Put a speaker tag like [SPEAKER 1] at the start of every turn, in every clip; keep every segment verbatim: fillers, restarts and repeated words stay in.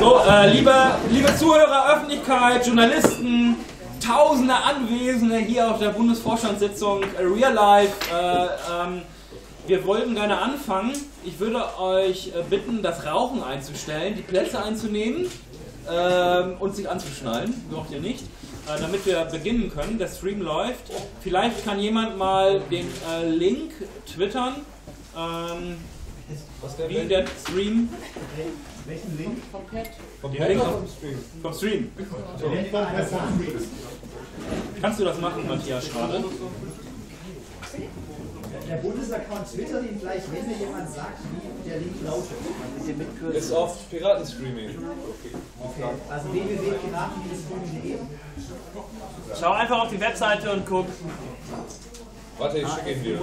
[SPEAKER 1] So, äh, liebe, liebe Zuhörer, Öffentlichkeit, Journalisten, tausende Anwesende hier auf der Bundesvorstandssitzung Real Life. Äh, ähm, wir wollten gerne anfangen. Ich würde euch äh, bitten, das Rauchen einzustellen, die Plätze einzunehmen äh, und sich anzuschnallen. Braucht ihr nicht. Äh, damit wir beginnen können. Der Stream läuft. Vielleicht kann jemand mal den äh, Link twittern. Ähm, Was wie der Stream.
[SPEAKER 2] Welchen Link?
[SPEAKER 3] Vom Pad.
[SPEAKER 1] Vom Pad oder vom Stream? Vom Stream.
[SPEAKER 2] So.
[SPEAKER 1] Kannst du das machen, Matthias, gerade?
[SPEAKER 2] Der Bundesaccount twittert ihn gleich, wenn mir jemand sagt, wie der Link lautet.
[SPEAKER 4] Ist auf Piratenstreaming.
[SPEAKER 2] Okay. Also w w w punkt piraten punkt de.
[SPEAKER 3] Schau einfach auf die Webseite und guck.
[SPEAKER 4] Warte, ich schicke ihn dir.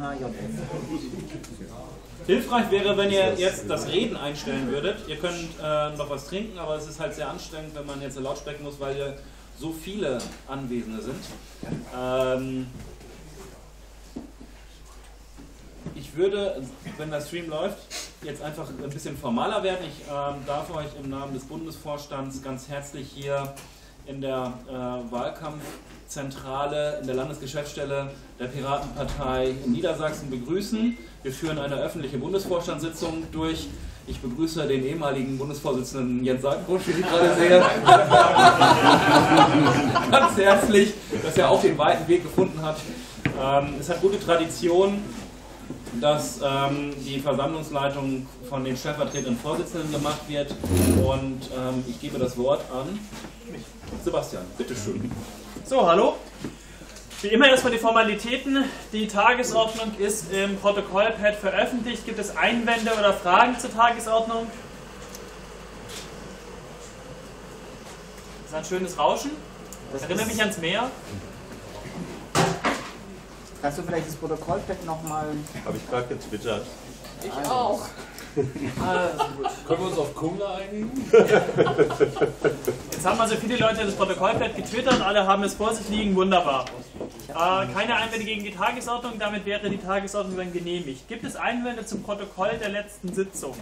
[SPEAKER 1] Hilfreich wäre, wenn ihr jetzt das Reden einstellen würdet. Ihr könnt äh, noch was trinken, aber es ist halt sehr anstrengend, wenn man jetzt laut sprechen muss, weil hier so viele Anwesende sind. Ähm, ich würde, wenn der Stream läuft, jetzt einfach ein bisschen formaler werden. Ich ähm, darf euch im Namen des Bundesvorstands ganz herzlich hier in der äh, Wahlkampfzentrale, in der Landesgeschäftsstelle der Piratenpartei in Niedersachsen begrüßen. Wir führen eine öffentliche Bundesvorstandssitzung durch. Ich begrüße den ehemaligen Bundesvorsitzenden Jens Seidenbusch, wie ich gerade sehe. Ganz herzlich, dass er auch den weiten Weg gefunden hat. Ähm, es hat gute Tradition, dass ähm, die Versammlungsleitung von den stellvertretenden Vorsitzenden gemacht wird. Und ähm, ich gebe das Wort an Sebastian. Bitteschön.
[SPEAKER 3] So, hallo. Wie immer erstmal die Formalitäten. Die Tagesordnung ist im Protokollpad veröffentlicht. Gibt es Einwände oder Fragen zur Tagesordnung? Das ist ein schönes Rauschen. Das erinnert mich ans Meer.
[SPEAKER 5] Kannst du vielleicht das Protokollpad nochmal...
[SPEAKER 6] Habe ich gerade getwittert.
[SPEAKER 3] Ich auch. Also gut.
[SPEAKER 4] Können wir uns auf Kumla einigen?
[SPEAKER 3] Jetzt haben also viele Leute das Protokollpad getwittert, alle haben es vor sich liegen, wunderbar. Äh, keine Einwände gegen die Tagesordnung, damit wäre die Tagesordnung dann genehmigt. Gibt es Einwände zum Protokoll der letzten Sitzung?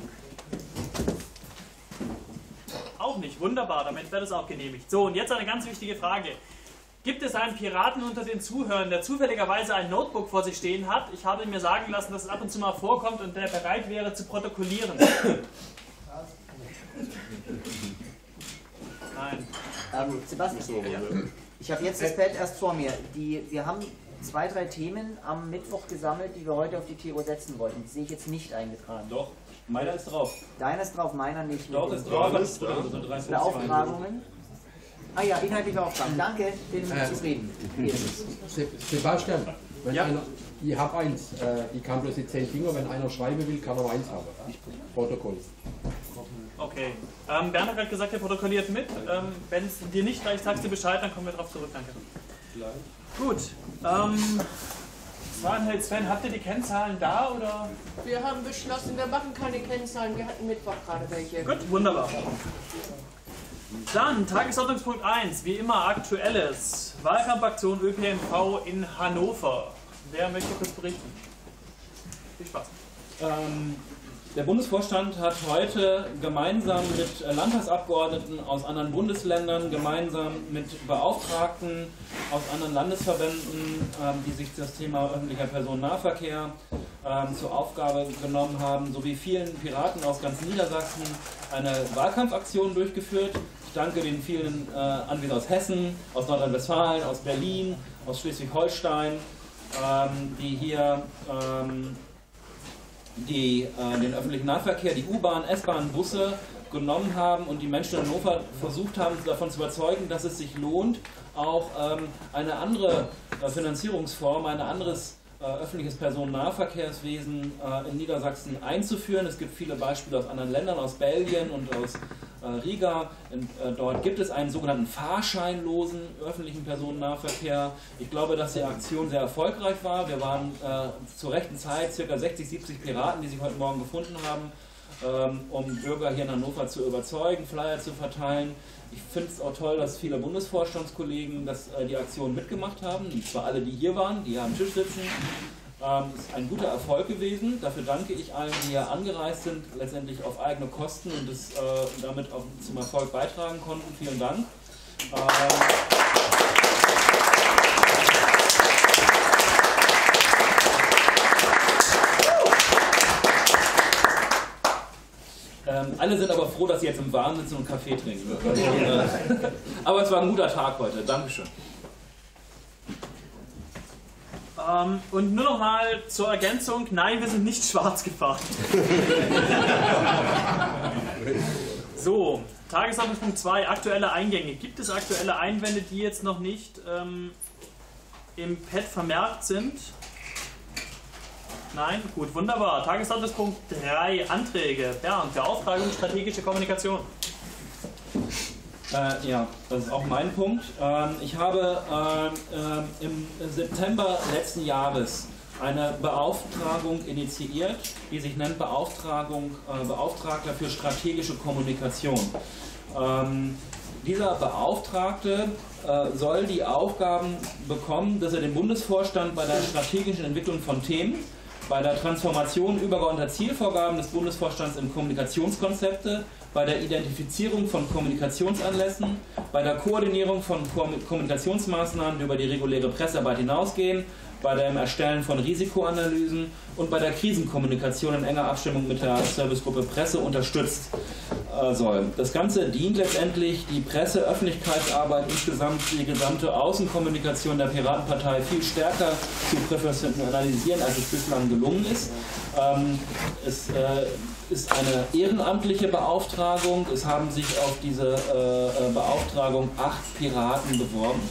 [SPEAKER 3] Auch nicht, wunderbar, damit wird es auch genehmigt. So, und jetzt eine ganz wichtige Frage. Gibt es einen Piraten unter den Zuhörern, der zufälligerweise ein Notebook vor sich stehen hat? Ich habe mir sagen lassen, dass es ab und zu mal vorkommt und der bereit wäre zu protokollieren. Nein.
[SPEAKER 5] Ähm, Sebastian, ich habe jetzt das Pad erst vor mir. Die, wir haben zwei, drei Themen am Mittwoch gesammelt, die wir heute auf die T O setzen wollten. Die sehe ich jetzt nicht eingetragen.
[SPEAKER 1] Doch, meiner ist drauf.
[SPEAKER 5] Deiner ist drauf, meiner nicht.
[SPEAKER 1] Doch, ist drauf.
[SPEAKER 5] Beauftragungen. Ah ja, inhaltliche Aufgaben. Danke, bin äh, zufrieden.
[SPEAKER 7] Sebastian, wenn
[SPEAKER 3] ja.
[SPEAKER 7] einer, ich habe eins, äh, ich kann bloß die zehn Finger, wenn einer schreiben will, kann er eins haben. Protokoll.
[SPEAKER 3] Okay. Ähm, Bernd hat gerade gesagt, er protokolliert mit. Ähm, wenn es dir nicht reicht, sagst du Bescheid, dann kommen wir darauf zurück. Danke. Gut. Ähm, Zwarenheld Sven, habt ihr die Kennzahlen da oder?
[SPEAKER 8] Wir haben beschlossen, wir machen keine Kennzahlen. Wir hatten Mittwoch gerade welche.
[SPEAKER 3] Gut, wunderbar. Dann Tagesordnungspunkt eins, wie immer Aktuelles. Wahlkampfaktion Ö P N V in Hannover. Wer möchte kurz berichten? Viel Spaß.
[SPEAKER 1] Ähm, der Bundesvorstand hat heute gemeinsam mit Landtagsabgeordneten aus anderen Bundesländern, gemeinsam mit Beauftragten aus anderen Landesverbänden, ähm, die sich das Thema öffentlicher Personennahverkehr ähm, zur Aufgabe genommen haben, sowie vielen Piraten aus ganz Niedersachsen eine Wahlkampfaktion durchgeführt. Ich danke den vielen äh, Anwesenden aus Hessen, aus Nordrhein-Westfalen, aus Berlin, aus Schleswig-Holstein, ähm, die hier ähm, die äh, den öffentlichen Nahverkehr, die U-Bahn, S-Bahn, Busse genommen haben und die Menschen in Hannover versucht haben, davon zu überzeugen, dass es sich lohnt, auch ähm, eine andere äh, Finanzierungsform, ein anderes äh, öffentliches Personennahverkehrswesen äh, in Niedersachsen einzuführen. Es gibt viele Beispiele aus anderen Ländern, aus Belgien und aus äh, Riga. In, äh, dort gibt es einen sogenannten fahrscheinlosen öffentlichen Personennahverkehr. Ich glaube, dass die Aktion sehr erfolgreich war. Wir waren äh, zur rechten Zeit ca. sechzig, siebzig Piraten, die sich heute Morgen gefunden haben, ähm, um Bürger hier in Hannover zu überzeugen, Flyer zu verteilen. Ich finde es auch toll, dass viele Bundesvorstandskollegen das, äh, die Aktion mitgemacht haben. Und zwar alle, die hier waren, die hier am Tisch sitzen. Ähm, es ist ein guter Erfolg gewesen. Dafür danke ich allen, die hier angereist sind, letztendlich auf eigene Kosten und das, äh, damit auch zum Erfolg beitragen konnten. Vielen Dank. Ähm, ähm, alle sind aber froh, dass sie jetzt im Warmen sitzen und Kaffee trinken. Aber es war ein guter Tag heute. Dankeschön.
[SPEAKER 3] Ähm, und nur noch mal zur Ergänzung, nein, wir sind nicht schwarz gefahren. So, Tagesordnungspunkt zwei, aktuelle Eingänge. Gibt es aktuelle Einwände, die jetzt noch nicht ähm, im Pad vermerkt sind? Nein? Gut, wunderbar. Tagesordnungspunkt drei, Anträge. Bernd, Beauftragung strategische Kommunikation.
[SPEAKER 1] Äh, ja, das ist auch mein Punkt. Ähm, ich habe äh, äh, im September letzten Jahres eine Beauftragung initiiert, die sich nennt Beauftragung, äh, Beauftragter für strategische Kommunikation. Ähm, dieser Beauftragte äh, soll die Aufgaben bekommen, dass er den Bundesvorstand bei der strategischen Entwicklung von Themen, bei der Transformation übergeordneter Zielvorgaben des Bundesvorstands in Kommunikationskonzepte, bei der Identifizierung von Kommunikationsanlässen, bei der Koordinierung von Kommunikationsmaßnahmen, die über die reguläre Pressearbeit hinausgehen, bei dem Erstellen von Risikoanalysen und bei der Krisenkommunikation in enger Abstimmung mit der Servicegruppe Presse unterstützt äh, soll. Das Ganze dient letztendlich, die Presse-Öffentlichkeitsarbeit insgesamt, die gesamte Außenkommunikation der Piratenpartei viel stärker zu professionalisieren, als es bislang gelungen ist. Ähm, es äh, ist eine ehrenamtliche Beauftragung. Es haben sich auf diese äh, Beauftragung acht Piraten beworben.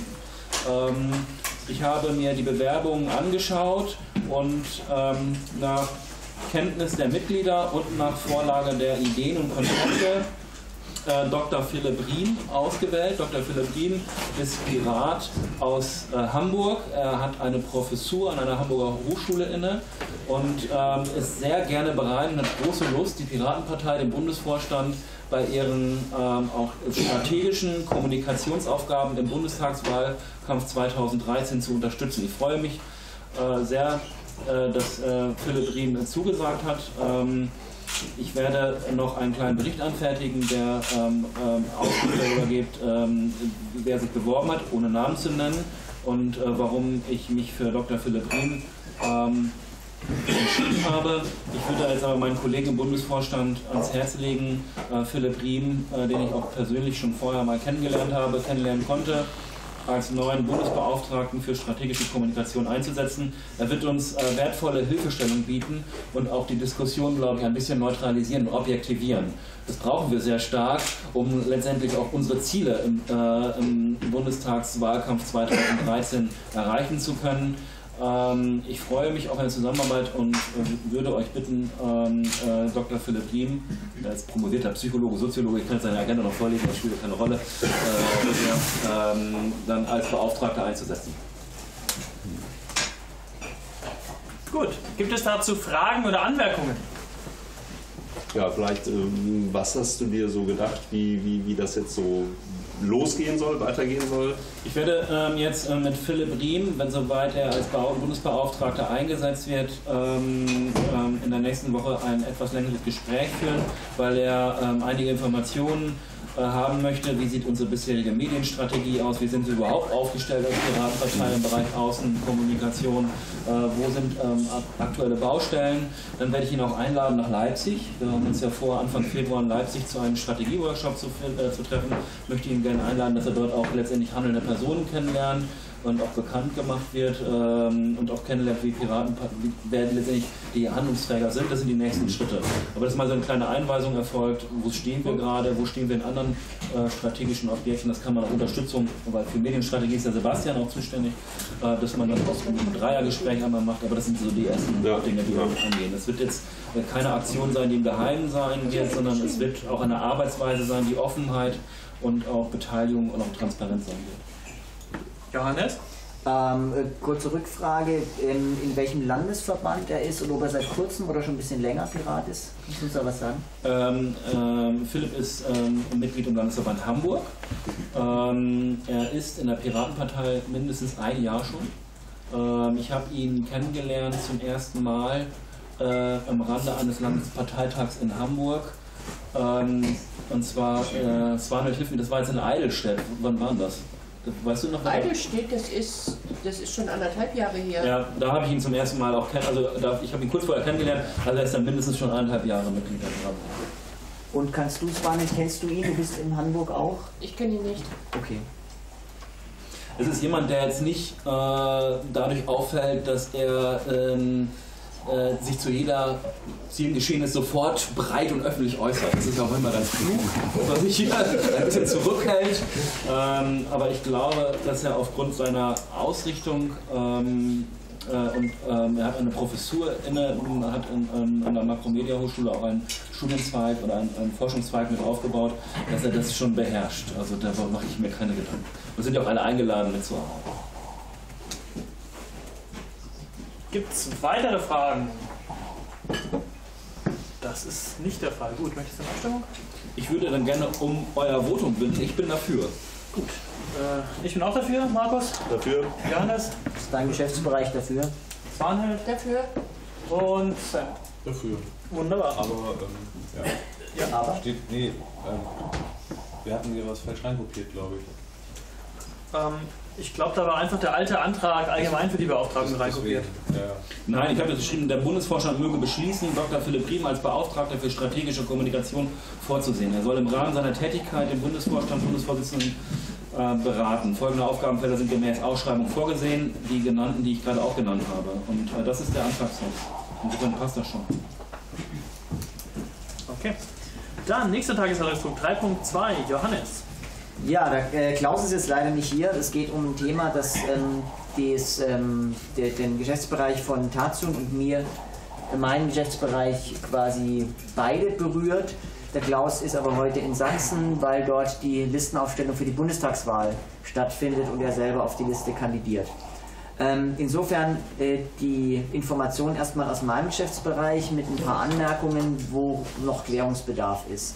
[SPEAKER 1] Ähm, Ich habe mir die Bewerbungen angeschaut und ähm, nach Kenntnis der Mitglieder und nach Vorlage der Ideen und Konzepte äh, Doktor Philipp Riem ausgewählt. Doktor Philipp Riem ist Pirat aus äh, Hamburg. Er hat eine Professur an einer Hamburger Hochschule inne und ähm, ist sehr gerne bereit und hat große Lust, die Piratenpartei, den Bundesvorstand, bei ihren ähm, auch strategischen Kommunikationsaufgaben im Bundestagswahlkampf zweitausenddreizehn zu unterstützen. Ich freue mich äh, sehr, äh, dass äh, Philipp Riem zugesagt hat. Ähm, ich werde noch einen kleinen Bericht anfertigen, der ähm, ähm, Auskunft darüber gibt, ähm, wer sich beworben hat, ohne Namen zu nennen und äh, warum ich mich für Doktor Philipp Riem ähm, entschieden habe. Ich würde jetzt aber meinen Kollegen im Bundesvorstand ans Herz legen, äh, Philipp Riem, äh, den ich auch persönlich schon vorher mal kennengelernt habe, kennenlernen konnte, als neuen Bundesbeauftragten für strategische Kommunikation einzusetzen. Er wird uns äh, wertvolle Hilfestellung bieten und auch die Diskussion, glaube ich, ein bisschen neutralisieren und objektivieren. Das brauchen wir sehr stark, um letztendlich auch unsere Ziele im, äh, im Bundestagswahlkampf zweitausenddreizehn erreichen zu können. Ähm, ich freue mich auf eine Zusammenarbeit und äh, würde euch bitten, ähm, äh, Doktor Philipp Riem, der ist promovierter Psychologe, Soziologe, ich kann seine Agenda noch vorlesen, das spielt keine Rolle, äh, ähm, dann als Beauftragter einzusetzen.
[SPEAKER 3] Gut, gibt es dazu Fragen oder Anmerkungen?
[SPEAKER 6] Ja, vielleicht, ähm, was hast du dir so gedacht, wie, wie, wie das jetzt so losgehen soll, weitergehen soll?
[SPEAKER 1] Ich werde ähm, jetzt äh, mit Philipp Riem, wenn soweit er als Bundesbeauftragter eingesetzt wird, ähm, ähm, in der nächsten Woche ein etwas längeres Gespräch führen, weil er ähm, einige Informationen äh, haben möchte. Wie sieht unsere bisherige Medienstrategie aus? Wie sind wir überhaupt aufgestellt als Piratenpartei im Bereich Außenkommunikation? Äh, wo sind ähm, aktuelle Baustellen? Dann werde ich ihn auch einladen nach Leipzig. Wir haben uns ja vor, Anfang Februar in Leipzig zu einem Strategieworkshop zu, äh, zu treffen. Ich möchte ihn gerne einladen, dass er dort auch letztendlich handelnde Personen kennenlernt und auch bekannt gemacht wird ähm, und auch kennenlernt, wie Piraten, wer letztendlich die Handlungsträger sind. Das sind die nächsten Schritte. Aber das ist mal so eine kleine Einweisung erfolgt, wo stehen wir gerade, wo stehen wir in anderen äh, strategischen Objekten. Das kann man auch Unterstützung, weil für Medienstrategie ist der Sebastian auch zuständig, äh, dass man das aus einem Dreiergespräch einmal macht. Aber das sind so die ersten ja. Dinge, die wir angehen. Es wird jetzt äh, keine Aktion sein, die im Geheimen sein wird, sondern es wird auch eine Arbeitsweise sein, die Offenheit und auch Beteiligung und auch Transparenz sein wird.
[SPEAKER 3] Johannes?
[SPEAKER 5] Ähm, äh, kurze Rückfrage, in, in welchem Landesverband er ist und ob er seit kurzem oder schon ein bisschen länger Pirat ist. Kannst du uns da was sagen?
[SPEAKER 1] Ähm, ähm, Philipp ist ähm, Mitglied im Landesverband Hamburg. Ähm, er ist in der Piratenpartei mindestens ein Jahr schon. Ähm, ich habe ihn kennengelernt zum ersten Mal äh, am Rande eines Landesparteitags in Hamburg. Ähm, und zwar, äh, es war, hilf mir, das war jetzt in Eidelstedt. Wann war das? Weißt du noch?
[SPEAKER 8] Eidelstedt, das ist, das ist schon anderthalb Jahre her.
[SPEAKER 1] Ja, da habe ich ihn zum ersten Mal auch kennengelernt. Also da, ich habe ihn kurz vorher kennengelernt, also er ist dann mindestens schon eineinhalb Jahre Mitglied dran.
[SPEAKER 5] Und kannst du, Svanhild, kennst du ihn? Du bist in Hamburg auch?
[SPEAKER 8] Ich kenne ihn nicht.
[SPEAKER 5] Okay.
[SPEAKER 1] Es ist jemand, der jetzt nicht äh, dadurch auffällt, dass er ähm, äh, sich zu jeder zu jedem Geschehnis sofort breit und öffentlich äußert. Das ist ja auch immer ganz klug, dass man sich hier ein bisschen zurückhält. Ähm, aber ich glaube, dass er aufgrund seiner Ausrichtung ähm, äh, und ähm, er hat eine Professur inne, hat in, in, an der Makromedia-Hochschule auch einen Studienzweig oder einen, einen Forschungszweig mit aufgebaut, dass er das schon beherrscht. Also darüber mache ich mir keine Gedanken. Wir sind ja auch alle eingeladen mitzuarbeiten.
[SPEAKER 3] Gibt es weitere Fragen? Das ist nicht der Fall. Gut, möchtest du eine Abstimmung?
[SPEAKER 1] Ich würde dann gerne um euer Votum bitten. Ich bin dafür.
[SPEAKER 3] Gut. Äh, ich bin auch dafür, Markus.
[SPEAKER 6] Dafür.
[SPEAKER 3] Johannes.
[SPEAKER 5] Ist dein Geschäftsbereich dafür?
[SPEAKER 3] Svanhild.
[SPEAKER 8] Dafür.
[SPEAKER 3] Und Sam.
[SPEAKER 4] Dafür.
[SPEAKER 3] Wunderbar.
[SPEAKER 4] Aber, ähm, ja.
[SPEAKER 3] Ja.
[SPEAKER 5] Aber?
[SPEAKER 4] Steht, nee, ähm, wir hatten hier was falsch reinkopiert, glaube ich.
[SPEAKER 3] Ähm, ich glaube, da war einfach der alte Antrag allgemein für die Beauftragten reinkopiert.
[SPEAKER 4] Ja, ja.
[SPEAKER 1] Nein, ich habe jetzt geschrieben, der Bundesvorstand möge beschließen, Doktor Philipp Riem als Beauftragter für strategische Kommunikation vorzusehen. Er soll im Rahmen seiner Tätigkeit den Bundesvorstand, Bundesvorsitzenden äh, beraten. Folgende Aufgabenfelder sind gemäß Ausschreibung vorgesehen, die genannten, die ich gerade auch genannt habe. Und äh, das ist der Antragstext. Insofern passt das schon.
[SPEAKER 3] Okay. Dann, nächster Tagesordnungspunkt drei Punkt zwei, Johannes.
[SPEAKER 5] Ja, der, äh, Klaus ist jetzt leider nicht hier. Es geht um ein Thema, das ähm, des, ähm, de, den Geschäftsbereich von Tatsun und mir, meinen Geschäftsbereich quasi beide berührt. Der Klaus ist aber heute in Sachsen, weil dort die Listenaufstellung für die Bundestagswahl stattfindet und er selber auf die Liste kandidiert. Ähm, insofern äh, die Information erstmal aus meinem Geschäftsbereich mit ein paar Anmerkungen, wo noch Klärungsbedarf ist.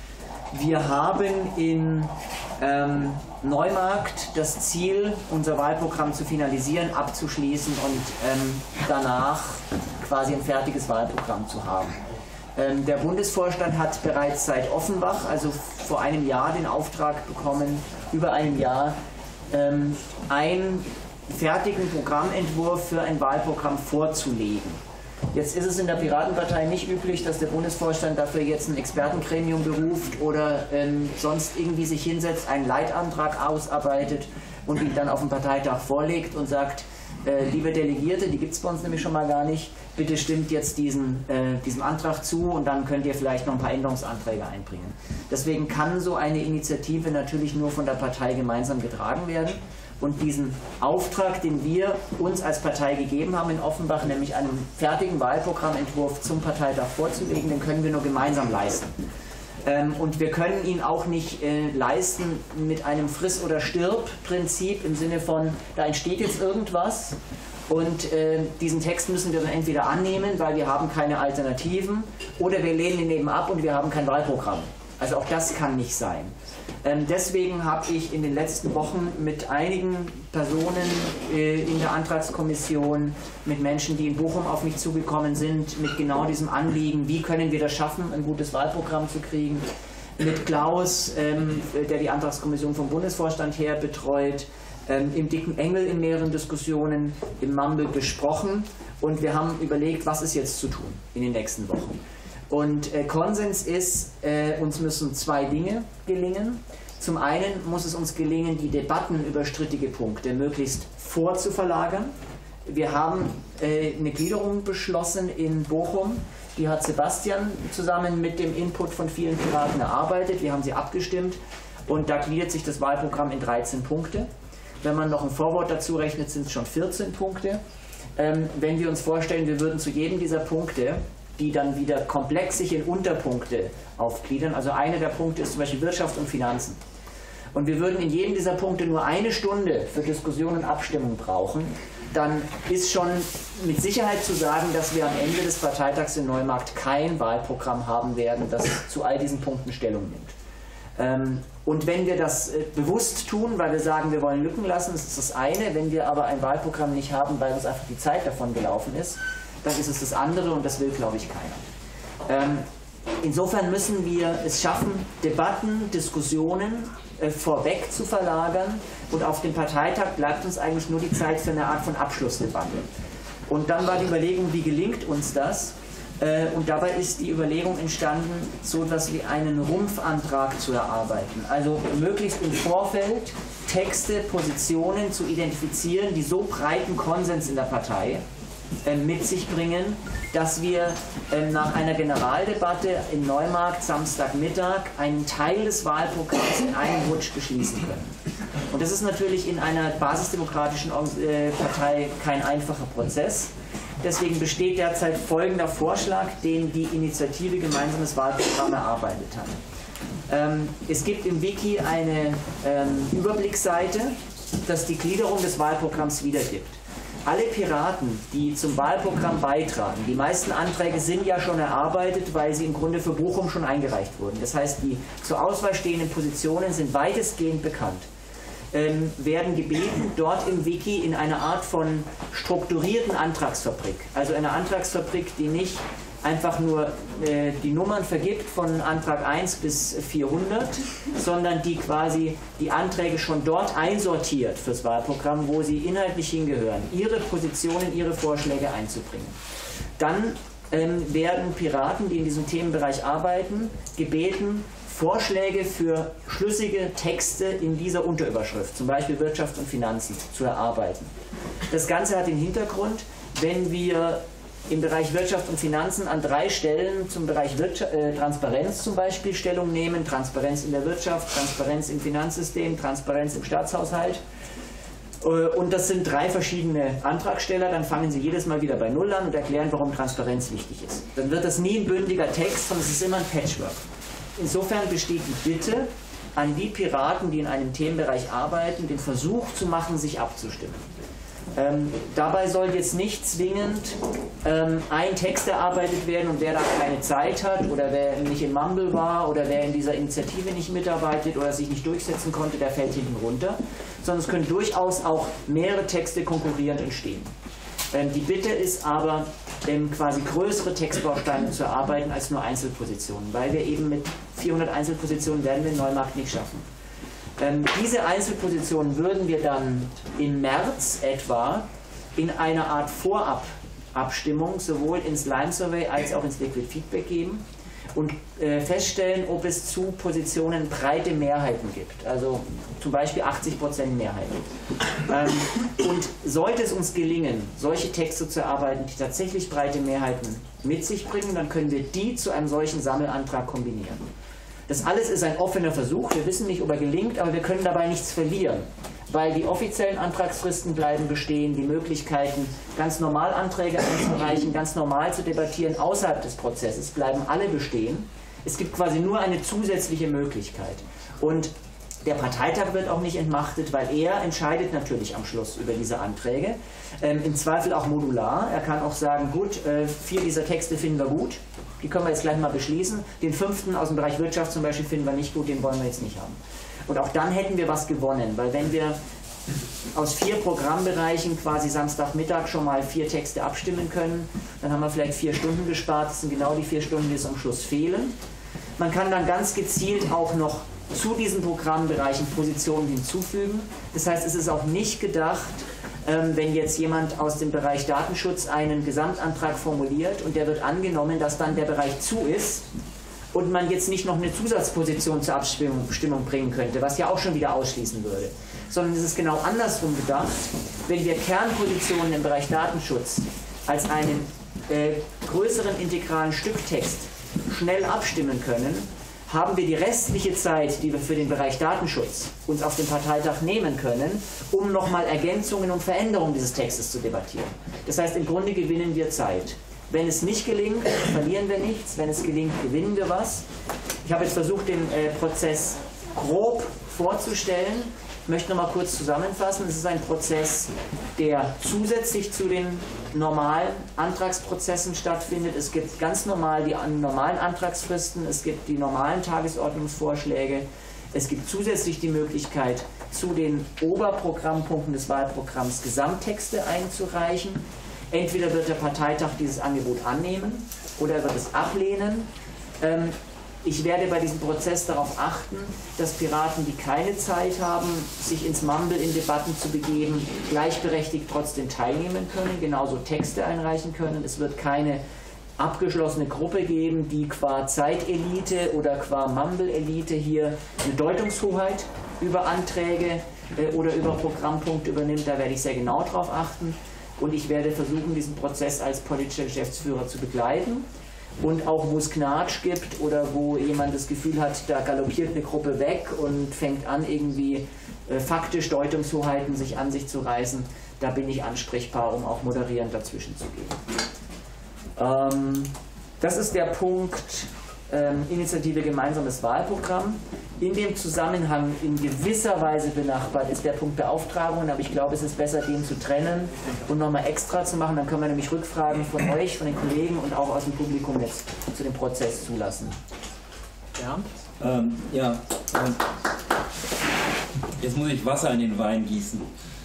[SPEAKER 5] Wir haben in ähm, Neumarkt das Ziel, unser Wahlprogramm zu finalisieren, abzuschließen und ähm, danach quasi ein fertiges Wahlprogramm zu haben. Ähm, der Bundesvorstand hat bereits seit Offenbach, also vor einem Jahr, den Auftrag bekommen, über ein Jahr ähm, einen fertigen Programmentwurf für ein Wahlprogramm vorzulegen. Jetzt ist es in der Piratenpartei nicht üblich, dass der Bundesvorstand dafür jetzt ein Expertengremium beruft oder ähm, sonst irgendwie sich hinsetzt, einen Leitantrag ausarbeitet und ihn dann auf dem Parteitag vorlegt und sagt, äh, liebe Delegierte, die gibt es bei uns nämlich schon mal gar nicht, bitte stimmt jetzt diesen, äh, diesem Antrag zu und dann könnt ihr vielleicht noch ein paar Änderungsanträge einbringen. Deswegen kann so eine Initiative natürlich nur von der Partei gemeinsam getragen werden. Und diesen Auftrag, den wir uns als Partei gegeben haben in Offenbach, nämlich einen fertigen Wahlprogrammentwurf zum Parteitag vorzulegen, den können wir nur gemeinsam leisten. Ähm, und wir können ihn auch nicht äh, leisten mit einem Friss- oder Stirb-Prinzip im Sinne von, da entsteht jetzt irgendwas und äh, diesen Text müssen wir dann entweder annehmen, weil wir haben keine Alternativen, oder wir lehnen ihn eben ab und wir haben kein Wahlprogramm. Also auch das kann nicht sein. Ähm, deswegen habe ich in den letzten Wochen mit einigen Personen äh, in der Antragskommission, mit Menschen, die in Bochum auf mich zugekommen sind, mit genau diesem Anliegen, wie können wir das schaffen, ein gutes Wahlprogramm zu kriegen, mit Klaus, ähm, der die Antragskommission vom Bundesvorstand her betreut, ähm, im dicken Engel in mehreren Diskussionen, im Mumble besprochen und wir haben überlegt, was ist jetzt zu tun in den nächsten Wochen. Und äh, Konsens ist, äh, uns müssen zwei Dinge gelingen. Zum einen muss es uns gelingen, die Debatten über strittige Punkte möglichst vorzuverlagern. Wir haben äh, eine Gliederung beschlossen in Bochum. Die hat Sebastian zusammen mit dem Input von vielen Piraten erarbeitet. Wir haben sie abgestimmt und da gliedert sich das Wahlprogramm in dreizehn Punkte. Wenn man noch ein Vorwort dazu rechnet, sind es schon vierzehn Punkte. Ähm, wenn wir uns vorstellen, wir würden zu jedem dieser Punkte, die dann wieder komplex sich in Unterpunkte aufgliedern. Also einer der Punkte ist zum Beispiel Wirtschaft und Finanzen. Und wir würden in jedem dieser Punkte nur eine Stunde für Diskussion und Abstimmung brauchen. Dann ist schon mit Sicherheit zu sagen, dass wir am Ende des Parteitags in Neumarkt kein Wahlprogramm haben werden, das zu all diesen Punkten Stellung nimmt. Ähm, und wenn wir das äh, bewusst tun, weil wir sagen, wir wollen Lücken lassen, das ist das eine. Wenn wir aber ein Wahlprogramm nicht haben, weil uns einfach die Zeit davon gelaufen ist, dann ist es das andere und das will, glaube ich, keiner. Ähm, insofern müssen wir es schaffen, Debatten, Diskussionen äh, vorweg zu verlagern und auf dem Parteitag bleibt uns eigentlich nur die Zeit für eine Art von Abschlussdebatte. Und dann war die Überlegung, wie gelingt uns das? Und dabei ist die Überlegung entstanden, so etwas wie einen Rumpfantrag zu erarbeiten. Also möglichst im Vorfeld Texte, Positionen zu identifizieren, die so breiten Konsens in der Partei äh, mit sich bringen, dass wir äh, nach einer Generaldebatte in Neumarkt Samstagmittag einen Teil des Wahlprogramms in einem Rutsch beschließen können. Und das ist natürlich in einer basisdemokratischen äh, Partei kein einfacher Prozess. Deswegen besteht derzeit folgender Vorschlag, den die Initiative Gemeinsames Wahlprogramm erarbeitet hat. Ähm, es gibt im Wiki eine ähm, Überblicksseite, das die Gliederung des Wahlprogramms wiedergibt. Alle Piraten, die zum Wahlprogramm beitragen, die meisten Anträge sind ja schon erarbeitet, weil sie im Grunde für Bochum schon eingereicht wurden. Das heißt, die zur Auswahl stehenden Positionen sind weitestgehend bekannt. Ähm, werden gebeten, dort im Wiki in einer Art von strukturierten Antragsfabrik, also eine Antragsfabrik, die nicht einfach nur äh, die Nummern vergibt von Antrag eins bis vierhundert, sondern die quasi die Anträge schon dort einsortiert fürs Wahlprogramm, wo sie inhaltlich hingehören, ihre Positionen, ihre Vorschläge einzubringen. Dann ähm, werden Piraten, die in diesem Themenbereich arbeiten, gebeten, Vorschläge für schlüssige Texte in dieser Unterüberschrift, zum Beispiel Wirtschaft und Finanzen, zu erarbeiten. Das Ganze hat den Hintergrund, wenn wir im Bereich Wirtschaft und Finanzen an drei Stellen zum Bereich Wirtschaft, äh, Transparenz zum Beispiel Stellung nehmen, Transparenz in der Wirtschaft, Transparenz im Finanzsystem, Transparenz im Staatshaushalt, äh, und das sind drei verschiedene Antragsteller, dann fangen sie jedes Mal wieder bei Null an und erklären, warum Transparenz wichtig ist. Dann wird das nie ein bündiger Text, sondern es ist immer ein Patchwork. Insofern besteht die Bitte an die Piraten, die in einem Themenbereich arbeiten, den Versuch zu machen, sich abzustimmen. Ähm, dabei soll jetzt nicht zwingend ähm, ein Text erarbeitet werden und wer da keine Zeit hat oder wer nicht in Mumble war oder wer in dieser Initiative nicht mitarbeitet oder sich nicht durchsetzen konnte, der fällt hinten runter, sondern es können durchaus auch mehrere Texte konkurrierend entstehen. Ähm, die Bitte ist aber, ähm, quasi größere Textbausteine zu erarbeiten als nur Einzelpositionen, weil wir eben mit vierhundert Einzelpositionen werden wir in Neumarkt nicht schaffen. Ähm, diese Einzelpositionen würden wir dann im März etwa in einer Art Vorababstimmung sowohl ins Lime Survey als auch ins Liquid Feedback geben und äh, feststellen, ob es zu Positionen breite Mehrheiten gibt, also zum Beispiel achtzig Prozent Mehrheiten. Ähm, und sollte es uns gelingen, solche Texte zu erarbeiten, die tatsächlich breite Mehrheiten mit sich bringen, dann können wir die zu einem solchen Sammelantrag kombinieren. Das alles ist ein offener Versuch, wir wissen nicht, ob er gelingt, aber wir können dabei nichts verlieren, weil die offiziellen Antragsfristen bleiben bestehen, die Möglichkeiten, ganz normal Anträge einzureichen, ganz normal zu debattieren außerhalb des Prozesses, bleiben alle bestehen. Es gibt quasi nur eine zusätzliche Möglichkeit. Und der Parteitag wird auch nicht entmachtet, weil er entscheidet natürlich am Schluss über diese Anträge. Ähm, im Zweifel auch modular. Er kann auch sagen, gut, äh, vier dieser Texte finden wir gut, die können wir jetzt gleich mal beschließen. Den fünften aus dem Bereich Wirtschaft zum Beispiel finden wir nicht gut, den wollen wir jetzt nicht haben. Und auch dann hätten wir was gewonnen, weil wenn wir aus vier Programmbereichen quasi Samstagmittag schon mal vier Texte abstimmen können, dann haben wir vielleicht vier Stunden gespart. Das sind genau die vier Stunden, die es am Schluss fehlen. Man kann dann ganz gezielt auch noch zu diesen Programmbereichen Positionen hinzufügen. Das heißt, es ist auch nicht gedacht, ähm, wenn jetzt jemand aus dem Bereich Datenschutz einen Gesamtantrag formuliert und der wird angenommen, dass dann der Bereich zu ist und man jetzt nicht noch eine Zusatzposition zur Abstimmung Stimmung bringen könnte, was ja auch schon wieder ausschließen würde. Sondern es ist genau andersrum gedacht, wenn wir Kernpositionen im Bereich Datenschutz als einen äh, größeren integralen Stücktext schnell abstimmen können, haben wir die restliche Zeit, die wir für den Bereich Datenschutz uns auf dem Parteitag nehmen können, um nochmal Ergänzungen und Veränderungen dieses Textes zu debattieren. Das heißt, im Grunde gewinnen wir Zeit. Wenn es nicht gelingt, verlieren wir nichts. Wenn es gelingt, gewinnen wir was. Ich habe jetzt versucht, den äh, Prozess grob vorzustellen. Ich möchte noch mal kurz zusammenfassen. Es ist ein Prozess, der zusätzlich zu den normalen Antragsprozessen stattfindet. Es gibt ganz normal die normalen Antragsfristen, es gibt die normalen Tagesordnungsvorschläge, Es gibt zusätzlich die Möglichkeit, zu den Oberprogrammpunkten des Wahlprogramms Gesamttexte einzureichen. Entweder wird der Parteitag dieses Angebot annehmen oder er wird es ablehnen. Ähm, Ich werde bei diesem Prozess darauf achten, dass Piraten, die keine Zeit haben, sich ins Mumble in Debatten zu begeben, gleichberechtigt trotzdem teilnehmen können, genauso Texte einreichen können. Es wird keine abgeschlossene Gruppe geben, die qua Zeitelite oder qua Mumble-Elite hier eine Deutungshoheit über Anträge äh, oder über Programmpunkte übernimmt. Da werde ich sehr genau darauf achten und ich werde versuchen, diesen Prozess als politischer Geschäftsführer zu begleiten. Und auch wo es Knatsch gibt oder wo jemand das Gefühl hat, da galoppiert eine Gruppe weg und fängt an, irgendwie äh, faktisch Deutungshoheiten sich an sich zu reißen, da bin ich ansprechbar, um auch moderierend dazwischen zu gehen. Ähm, das ist der Punkt ähm, Initiative Gemeinsames Wahlprogramm. In dem Zusammenhang in gewisser Weise benachbart ist der Punkt Beauftragung, aber ich glaube, es ist besser, den zu trennen und nochmal extra zu machen. Dann können wir nämlich Rückfragen von euch, von den Kollegen und auch aus dem Publikum jetzt zu dem Prozess zulassen.
[SPEAKER 1] Ja, ähm, ja. Ähm, jetzt muss ich Wasser in den Wein gießen.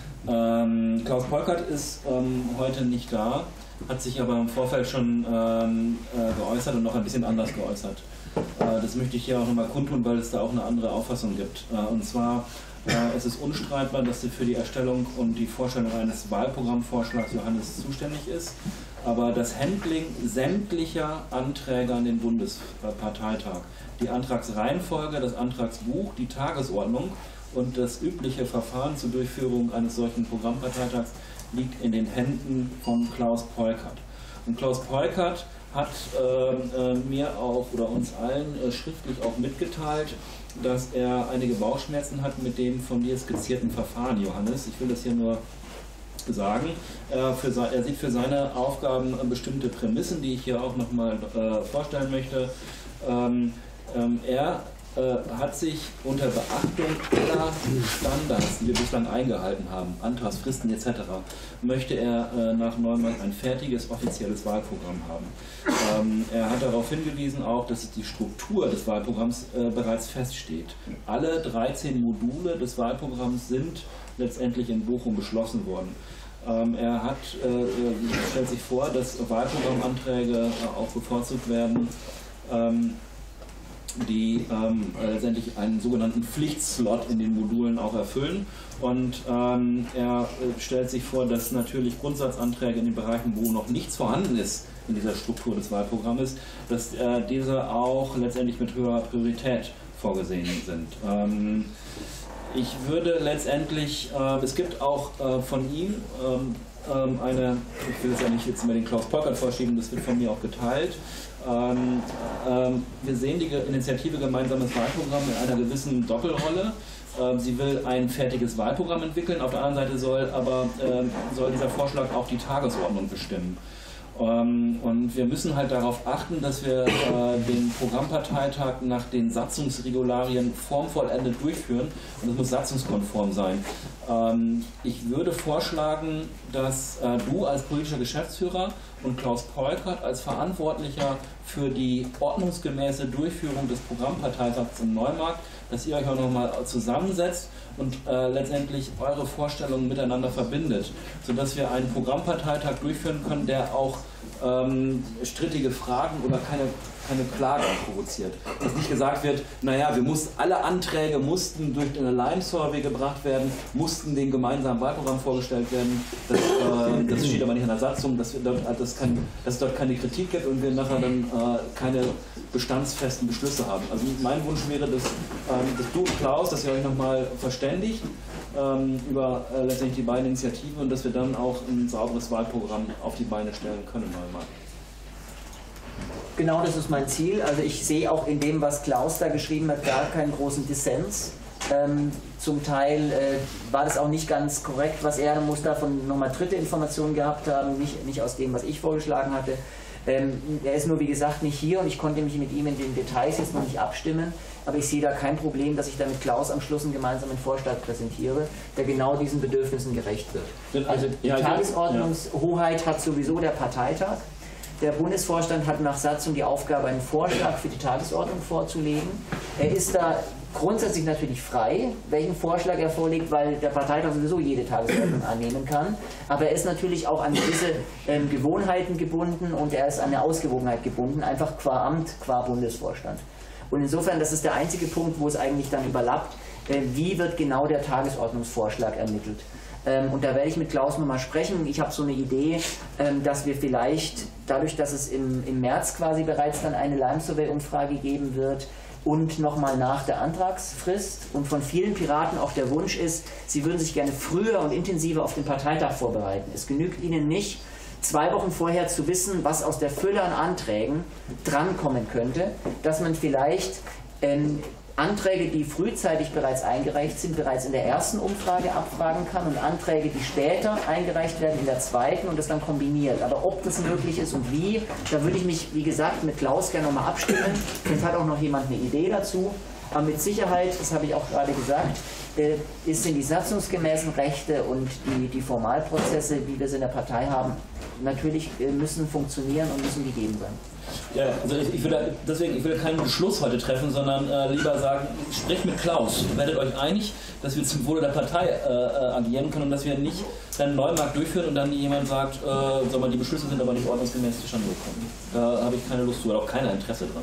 [SPEAKER 1] Ähm, Klaus Polkert ist ähm, heute nicht da, hat sich aber im Vorfeld schon ähm, äh, geäußert und noch ein bisschen anders geäußert. Das möchte ich hier auch nochmal kundtun, weil es da auch eine andere Auffassung gibt. Und zwar äh, es ist unstreitbar, dass sie für die Erstellung und die Vorstellung eines Wahlprogrammvorschlags Johannes zuständig ist. Aber das Handling sämtlicher Anträge an den Bundesparteitag, die Antragsreihenfolge, das Antragsbuch, die Tagesordnung und das übliche Verfahren zur Durchführung eines solchen Programmparteitags liegt in den Händen von Klaus Polkert. Und Klaus Polkert hat äh, äh, mir auch oder uns allen äh, schriftlich auch mitgeteilt, dass er einige Bauchschmerzen hat mit dem von dir skizzierten Verfahren, Johannes. Ich will das hier nur sagen. Äh, für se- er sieht für seine Aufgaben äh, bestimmte Prämissen, die ich hier auch nochmal äh, vorstellen möchte. Ähm, ähm, er äh, hat sich unter Beachtung aller Standards, die wir bislang eingehalten haben, Antragsfristen et cetera, möchte er äh, nach Neumann ein fertiges offizielles Wahlprogramm haben. Ähm, er hat darauf hingewiesen auch, dass die Struktur des Wahlprogramms äh, bereits feststeht. Alle dreizehn Module des Wahlprogramms sind letztendlich in Bochum beschlossen worden. Ähm, er hat, äh, stellt sich vor, dass Wahlprogrammanträge äh, auch bevorzugt werden, ähm, die ähm, letztendlich einen sogenannten Pflichtslot in den Modulen auch erfüllen. Und ähm, er äh, stellt sich vor, dass natürlich Grundsatzanträge in den Bereichen, wo noch nichts vorhanden ist in dieser Struktur des Wahlprogramms, dass äh, diese auch letztendlich mit höherer Priorität vorgesehen sind. Ähm, ich würde letztendlich, äh, es gibt auch äh, von ihm ähm, ähm, eine, ich will jetzt ja nicht jetzt mal den Klaus Polkert vorschieben, das wird von mir auch geteilt. Ähm, ähm, wir sehen die Initiative Gemeinsames Wahlprogramm in einer gewissen Doppelrolle. Ähm, sie will ein fertiges Wahlprogramm entwickeln, auf der anderen Seite soll aber ähm, soll dieser Vorschlag auch die Tagesordnung bestimmen. Ähm, und wir müssen halt darauf achten, dass wir äh, den Programmparteitag nach den Satzungsregularien formvollendet durchführen und es muss satzungskonform sein. Ähm, ich würde vorschlagen, dass äh, du als politischer Geschäftsführer und Klaus Polkert als Verantwortlicher für die ordnungsgemäße Durchführung des Programmparteitags im Neumarkt, dass ihr euch auch nochmal zusammensetzt und äh, letztendlich eure Vorstellungen miteinander verbindet, sodass wir einen Programmparteitag durchführen können, der auch ähm, strittige Fragen oder keine, keine Klagen provoziert. Dass nicht gesagt wird, naja, wir mussten, alle Anträge mussten durch eine Lime-Survey gebracht werden, mussten dem gemeinsamen Wahlprogramm vorgestellt werden. Das, äh, das steht aber nicht in der Satzung, dass, wir dort, dass, kein, dass es dort keine Kritik gibt und wir nachher dann äh, keine bestandsfesten Beschlüsse haben. Also mein Wunsch wäre, dass, ähm, dass du, Klaus, dass ihr euch nochmal verständigt ähm, über äh, letztendlich die beiden Initiativen und dass wir dann auch ein sauberes Wahlprogramm auf die Beine stellen können. Mal.
[SPEAKER 5] Genau, das ist mein Ziel. Also ich sehe auch in dem, was Klaus da geschrieben hat, gar keinen großen Dissens. Ähm, zum Teil äh, war das auch nicht ganz korrekt, was er muss davon nochmal dritte Informationen gehabt haben, nicht, nicht aus dem, was ich vorgeschlagen hatte. Ähm, er ist nur, wie gesagt, nicht hier und ich konnte mich mit ihm in den Details jetzt noch nicht abstimmen, aber ich sehe da kein Problem, dass ich da mit Klaus am Schluss einen gemeinsamen Vorschlag präsentiere, der genau diesen Bedürfnissen gerecht wird. Also die
[SPEAKER 1] ja,
[SPEAKER 5] Tagesordnungshoheit hat sowieso der Parteitag. Der Bundesvorstand hat nach Satzung die Aufgabe, einen Vorschlag für die Tagesordnung vorzulegen. Er ist da grundsätzlich natürlich frei, welchen Vorschlag er vorlegt, weil der Parteitag sowieso jede Tagesordnung annehmen kann. Aber er ist natürlich auch an gewisse ähm, Gewohnheiten gebunden und er ist an eine Ausgewogenheit gebunden, einfach qua Amt, qua Bundesvorstand. Und insofern, das ist der einzige Punkt, wo es eigentlich dann überlappt, äh, wie wird genau der Tagesordnungsvorschlag ermittelt. Ähm, und da werde ich mit Klaus nochmal sprechen. Ich habe so eine Idee, ähm, dass wir vielleicht, dadurch, dass es im, im März quasi bereits dann eine Lime-Survey-Umfrage geben wird, und nochmal nach der Antragsfrist und von vielen Piraten auch der Wunsch ist, sie würden sich gerne früher und intensiver auf den Parteitag vorbereiten. Es genügt ihnen nicht, zwei Wochen vorher zu wissen, was aus der Fülle an Anträgen drankommen könnte, dass man vielleicht ähm, Anträge, die frühzeitig bereits eingereicht sind, bereits in der ersten Umfrage abfragen kann und Anträge, die später eingereicht werden, in der zweiten und das dann kombiniert. Aber ob das möglich ist und wie, da würde ich mich, wie gesagt, mit Klaus gerne nochmal abstimmen. Vielleicht hat auch noch jemand eine Idee dazu. Aber mit Sicherheit, das habe ich auch gerade gesagt, äh, sind die satzungsgemäßen Rechte und die, die Formalprozesse, wie wir sie in der Partei haben, natürlich äh, müssen funktionieren und müssen gegeben sein.
[SPEAKER 1] Ja, also ich, ich will deswegen, ich will keinen Beschluss heute treffen, sondern äh, lieber sagen, sprecht mit Klaus, werdet euch einig, dass wir zum Wohle der Partei äh, agieren können und dass wir nicht dann einen Neumarkt durchführen und dann jemand sagt, äh, sag mal, die Beschlüsse sind aber nicht ordnungsgemäß zustande gekommen. Da habe ich keine Lust zu oder auch keiner Interesse dran.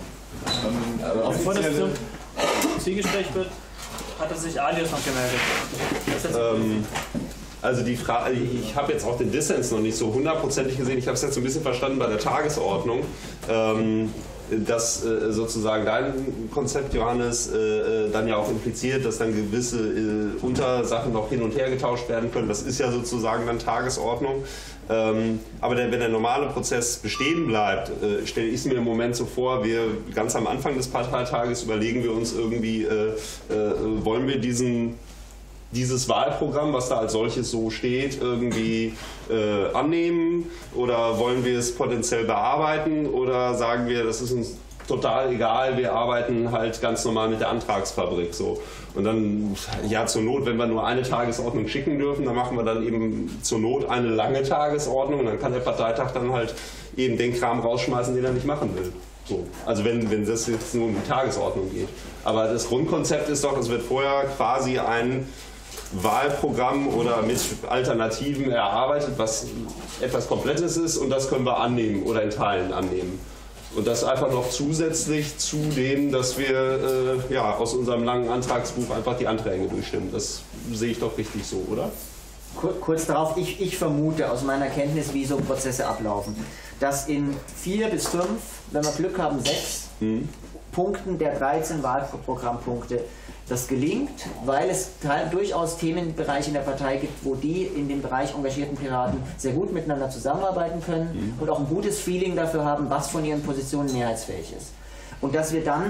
[SPEAKER 3] Ähm, Bevor das zum Zielgespräch wird, hatte sich Alias noch gemeldet.
[SPEAKER 6] Ähm, also die Frage, ich habe jetzt auch den Dissens noch nicht so hundertprozentig gesehen, ich habe es jetzt so ein bisschen verstanden bei der Tagesordnung, ähm, dass äh, sozusagen dein Konzept, Johannes, äh, dann ja auch impliziert, dass dann gewisse äh, Untersachen noch hin und her getauscht werden können. Das ist ja sozusagen dann Tagesordnung. Ähm, aber der, wenn der normale Prozess bestehen bleibt, äh, stelle ich es mir im Moment so vor, wir ganz am Anfang des Parteitages überlegen wir uns irgendwie, äh, äh, wollen wir diesen dieses Wahlprogramm, was da als solches so steht, irgendwie äh, annehmen oder wollen wir es potenziell bearbeiten oder sagen wir, das ist uns total egal, wir arbeiten halt ganz normal mit der Antragsfabrik so. Und dann, ja, zur Not, wenn wir nur eine Tagesordnung schicken dürfen, dann machen wir dann eben zur Not eine lange Tagesordnung und dann kann der Parteitag dann halt eben den Kram rausschmeißen, den er nicht machen will. So. Also wenn, wenn das jetzt nur um die Tagesordnung geht. Aber das Grundkonzept ist doch, es wird vorher quasi ein Wahlprogramm oder mit Alternativen erarbeitet, was etwas Komplettes ist und das können wir annehmen oder in Teilen annehmen. Und das einfach noch zusätzlich zu dem, dass wir äh, ja, aus unserem langen Antragsbuch einfach die Anträge durchstimmen. Das sehe ich doch richtig so, oder?
[SPEAKER 5] Kurz darauf, ich, ich vermute aus meiner Kenntnis, wie so Prozesse ablaufen, dass in vier bis fünf, wenn wir Glück haben, sechs mhm. Punkten der dreizehn Wahlprogrammpunkte das gelingt, weil es durchaus Themenbereiche in der Partei gibt, wo die in dem Bereich engagierten Piraten sehr gut miteinander zusammenarbeiten können mhm. und auch ein gutes Feeling dafür haben, was von ihren Positionen mehrheitsfähig ist. Und dass wir dann,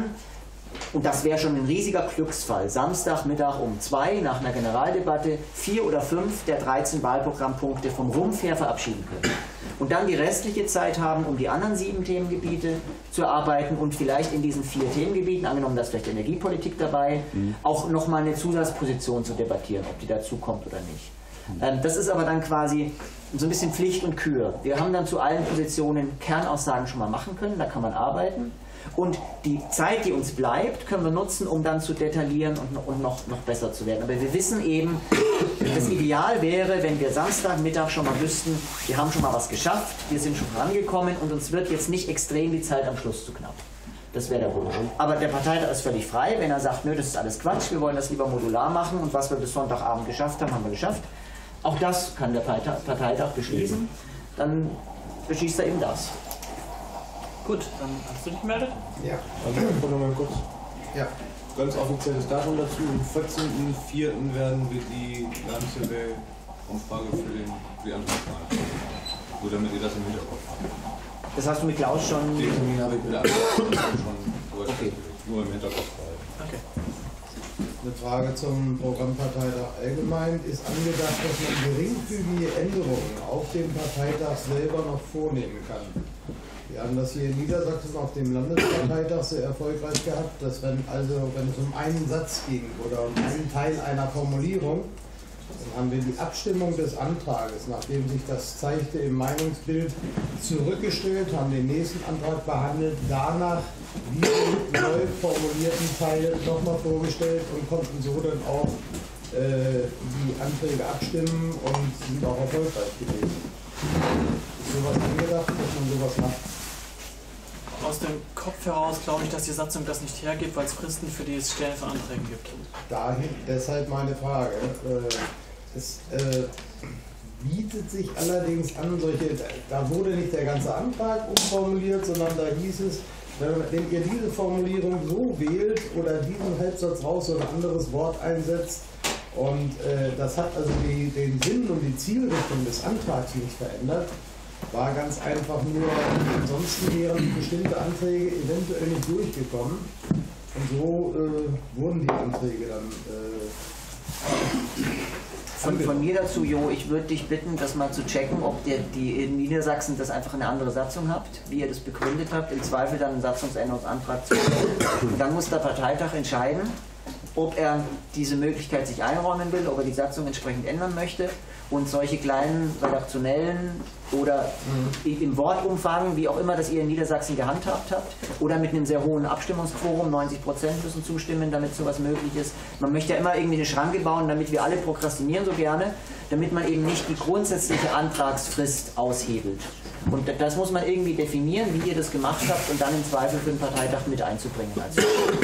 [SPEAKER 5] und das wäre schon ein riesiger Glücksfall, Samstagmittag um zwei nach einer Generaldebatte vier oder fünf der dreizehn Wahlprogrammpunkte vom Rumpf her verabschieden können. Und dann die restliche Zeit haben, um die anderen sieben Themengebiete zu erarbeiten und vielleicht in diesen vier Themengebieten, angenommen, da ist vielleicht Energiepolitik dabei, mhm. auch nochmal eine Zusatzposition zu debattieren, ob die dazu kommt oder nicht. Mhm. Ähm, das ist aber dann quasi so ein bisschen Pflicht und Kür. Wir haben dann zu allen Positionen Kernaussagen schon mal machen können, da kann man arbeiten. Und die Zeit, die uns bleibt, können wir nutzen, um dann zu detaillieren und, und noch, noch besser zu werden. Aber wir wissen eben, das Ideal wäre, wenn wir Samstagmittag schon mal wüssten, wir haben schon mal was geschafft, wir sind schon vorangekommen und uns wird jetzt nicht extrem die Zeit am Schluss zu knapp. Das wäre der Wunsch. Aber der Parteitag ist völlig frei, wenn er sagt, nö, das ist alles Quatsch, wir wollen das lieber modular machen und was wir bis Sonntagabend geschafft haben, haben wir geschafft. Auch das kann der Parteitag beschließen, dann beschließt er eben das.
[SPEAKER 3] Gut, dann hast du dich gemeldet?
[SPEAKER 9] Ja, also einfach nochmal kurz. Ja. Ganz offizielles Datum dazu. Am vierzehnten vierten werden wir die Lime-Survey-Umfrage für, den, für die Antragswahl. So, damit ihr das im Hinterkopf habt.
[SPEAKER 5] Das hast du mit Klaus schon...
[SPEAKER 9] Den Termin habe ich mit der Antragswahl schon
[SPEAKER 5] okay.
[SPEAKER 9] nur im Hinterkopf behalten.
[SPEAKER 3] Okay.
[SPEAKER 9] Eine Frage zum Programmparteitag allgemein. Ist angedacht, dass man geringfügige Änderungen auf dem Parteitag selber noch vornehmen kann? Wir haben das hier in Niedersachsen auf dem Landesparteitag sehr erfolgreich gehabt, dass wenn, also, wenn es um einen Satz ging oder um einen Teil einer Formulierung, Dann haben wir die Abstimmung des Antrages, nachdem sich das zeigte im Meinungsbild, zurückgestellt, haben den nächsten Antrag behandelt, danach diesen neu formulierten Teil nochmal vorgestellt und konnten so dann auch äh, die Anträge abstimmen und sind auch erfolgreich gewesen. Ist sowas angedacht, dass man sowas macht?
[SPEAKER 3] Aus dem Kopf heraus glaube ich, dass die Satzung das nicht hergibt, weil es Fristen für die Stellen von Anträgen gibt.
[SPEAKER 9] Dahin, deshalb meine Frage. Äh, es äh, bietet sich allerdings an, solche, da wurde nicht der ganze Antrag umformuliert, sondern da hieß es, wenn ihr diese Formulierung so wählt oder diesen Halbsatz raus oder ein anderes Wort einsetzt, und äh, das hat also die, den Sinn und die Zielrichtung des Antrags nicht verändert, war ganz einfach nur, ansonsten wären bestimmte Anträge eventuell nicht durchgekommen. Und so äh, wurden die Anträge dann äh,
[SPEAKER 5] von, von mir dazu, Jo, ich würde dich bitten, das mal zu checken, ob der, die in Niedersachsen das einfach eine andere Satzung habt, wie ihr das begründet habt, im Zweifel dann einen Satzungsänderungsantrag zu stellen. Und dann muss der Parteitag entscheiden, ob er diese Möglichkeit sich einräumen will, ob er die Satzung entsprechend ändern möchte. Und solche kleinen redaktionellen oder mhm. im Wortumfang, wie auch immer das ihr in Niedersachsen gehandhabt habt, oder mit einem sehr hohen Abstimmungsquorum, neunzig Prozent müssen zustimmen, damit sowas möglich ist. Man möchte ja immer irgendwie eine Schranke bauen, damit wir alle prokrastinieren so gerne, damit man eben nicht die grundsätzliche Antragsfrist aushebelt. Und das muss man irgendwie definieren, wie ihr das gemacht habt, und dann im Zweifel für den Parteitag mit einzubringen. Also.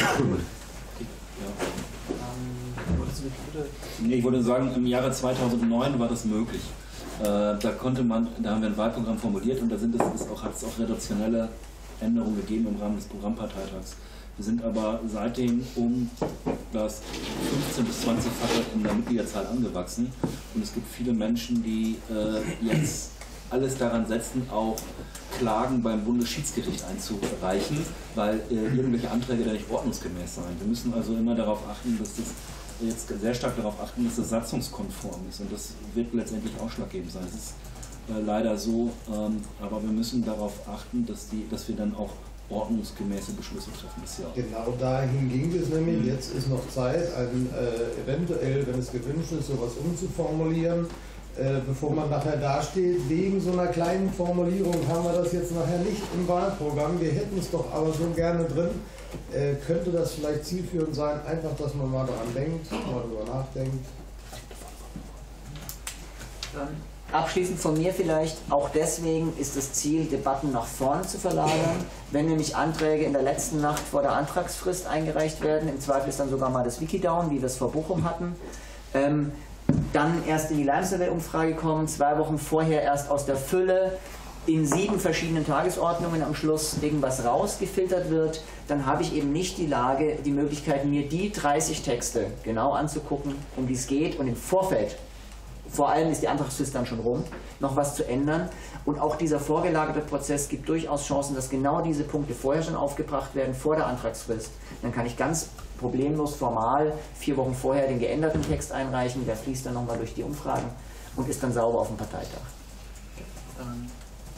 [SPEAKER 1] Nee, ich wollte sagen, im Jahre zweitausendneun war das möglich. Äh, da konnte man, da haben wir ein Wahlprogramm formuliert, und da sind es, ist auch, hat es auch redaktionelle Änderungen gegeben im Rahmen des Programmparteitags. Wir sind aber seitdem um das fünfzehn bis zwanzig-fache in der Mitgliederzahl angewachsen, und es gibt viele Menschen, die äh, jetzt alles daran setzen, auch Klagen beim Bundesschiedsgericht einzureichen, weil äh, irgendwelche Anträge da nicht ordnungsgemäß seien. Wir müssen also immer darauf achten, dass das jetzt sehr stark darauf achten, dass es satzungskonform ist, und das wird letztendlich ausschlaggebend sein. Es ist äh, leider so, ähm, aber wir müssen darauf achten, dass, die, dass wir dann auch ordnungsgemäße Beschlüsse treffen. Das Jahr.
[SPEAKER 9] Genau dahin ging es nämlich. Jetzt ist noch Zeit, ein, äh, eventuell, wenn es gewünscht ist, sowas umzuformulieren, äh, bevor man nachher dasteht. Wegen so einer kleinen Formulierung haben wir das jetzt nachher nicht im Wahlprogramm. Wir hätten es doch aber so gerne drin. Äh, könnte das vielleicht zielführend sein, einfach, dass man mal daran denkt, mal darüber nachdenkt.
[SPEAKER 5] Dann abschließend von mir vielleicht, auch deswegen ist das Ziel, Debatten nach vorn zu verlagern. Wenn nämlich Anträge in der letzten Nacht vor der Antragsfrist eingereicht werden, im Zweifel ist dann sogar mal das Wiki down, wie wir es vor Bochum hatten, ähm, dann erst in die Lime-Survey-Umfrage kommen, zwei Wochen vorher erst aus der Fülle in sieben verschiedenen Tagesordnungen am Schluss irgendwas rausgefiltert wird, dann habe ich eben nicht die Lage, die Möglichkeit, mir die dreißig Texte genau anzugucken, um die es geht, und im Vorfeld, vor allem ist die Antragsfrist dann schon rum, noch was zu ändern. Und auch dieser vorgelagerte Prozess gibt durchaus Chancen, dass genau diese Punkte vorher schon aufgebracht werden, vor der Antragsfrist. Dann kann ich ganz problemlos formal vier Wochen vorher den geänderten Text einreichen, der fließt dann nochmal durch die Umfragen und ist dann sauber auf dem Parteitag.
[SPEAKER 3] Ähm.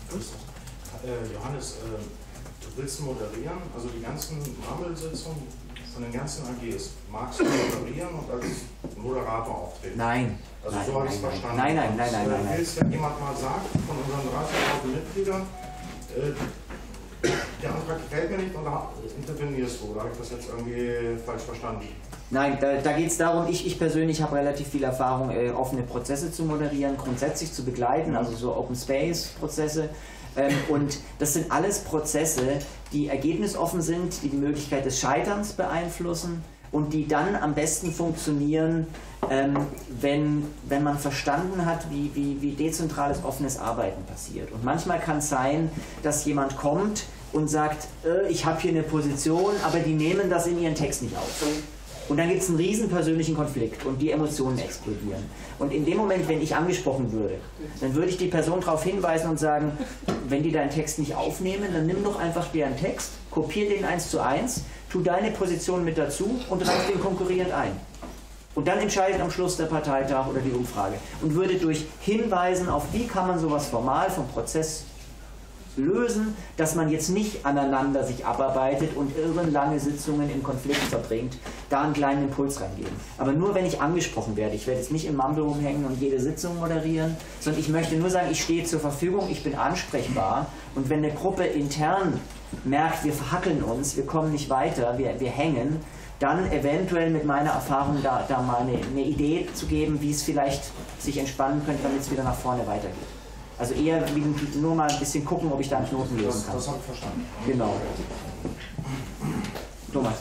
[SPEAKER 10] Äh, Johannes, äh, du willst moderieren, also die ganzen Mammelsitzungen von den ganzen A Gs, magst du moderieren und als Moderator auftreten?
[SPEAKER 5] Nein.
[SPEAKER 10] Also
[SPEAKER 5] nein,
[SPEAKER 10] so habe ich es
[SPEAKER 5] nein,
[SPEAKER 10] verstanden.
[SPEAKER 5] Nein, nein, nein, nein, nein.
[SPEAKER 10] Du willst, wenn jemand mal sagt, von unseren dreißigtausend Mitgliedern, äh, der Antrag gefällt mir nicht, oder intervenierst du? Oder habe ich das jetzt irgendwie falsch verstanden?
[SPEAKER 5] Nein, da, da geht es darum, ich, ich persönlich habe relativ viel Erfahrung, äh, offene Prozesse zu moderieren, grundsätzlich zu begleiten, also so Open Space Prozesse. Ähm, und das sind alles Prozesse, die ergebnisoffen sind, die die Möglichkeit des Scheiterns beeinflussen und die dann am besten funktionieren, ähm, wenn, wenn man verstanden hat, wie, wie, wie dezentrales offenes Arbeiten passiert. Und manchmal kann es sein, dass jemand kommt und sagt, äh, ich habe hier eine Position, aber die nehmen das in ihren Text nicht auf. Und dann gibt es einen riesen persönlichen Konflikt und die Emotionen explodieren. Und in dem Moment, wenn ich angesprochen würde, dann würde ich die Person darauf hinweisen und sagen, wenn die deinen Text nicht aufnehmen, dann nimm doch einfach deren Text, kopier den eins zu eins, tu deine Position mit dazu und reich den konkurrierend ein. Und dann entscheidet am Schluss der Parteitag oder die Umfrage. Und würde durch Hinweisen auf, wie kann man sowas formal vom Prozess lösen, dass man jetzt nicht aneinander sich abarbeitet und irrenlange Sitzungen im Konflikt verbringt, da einen kleinen Impuls reingeben. Aber nur wenn ich angesprochen werde. Ich werde jetzt nicht im Mumble rumhängen und jede Sitzung moderieren, sondern ich möchte nur sagen, ich stehe zur Verfügung, ich bin ansprechbar und wenn eine Gruppe intern merkt, wir verhackeln uns, wir kommen nicht weiter, wir, wir hängen, dann eventuell mit meiner Erfahrung da, da mal eine, eine Idee zu geben, wie es vielleicht sich entspannen könnte, damit es wieder nach vorne weitergeht. Also eher wie nur mal ein bisschen gucken, ob ich da einen Knoten lösen kann.
[SPEAKER 10] Das, das habe ich verstanden.
[SPEAKER 5] Genau. Thomas.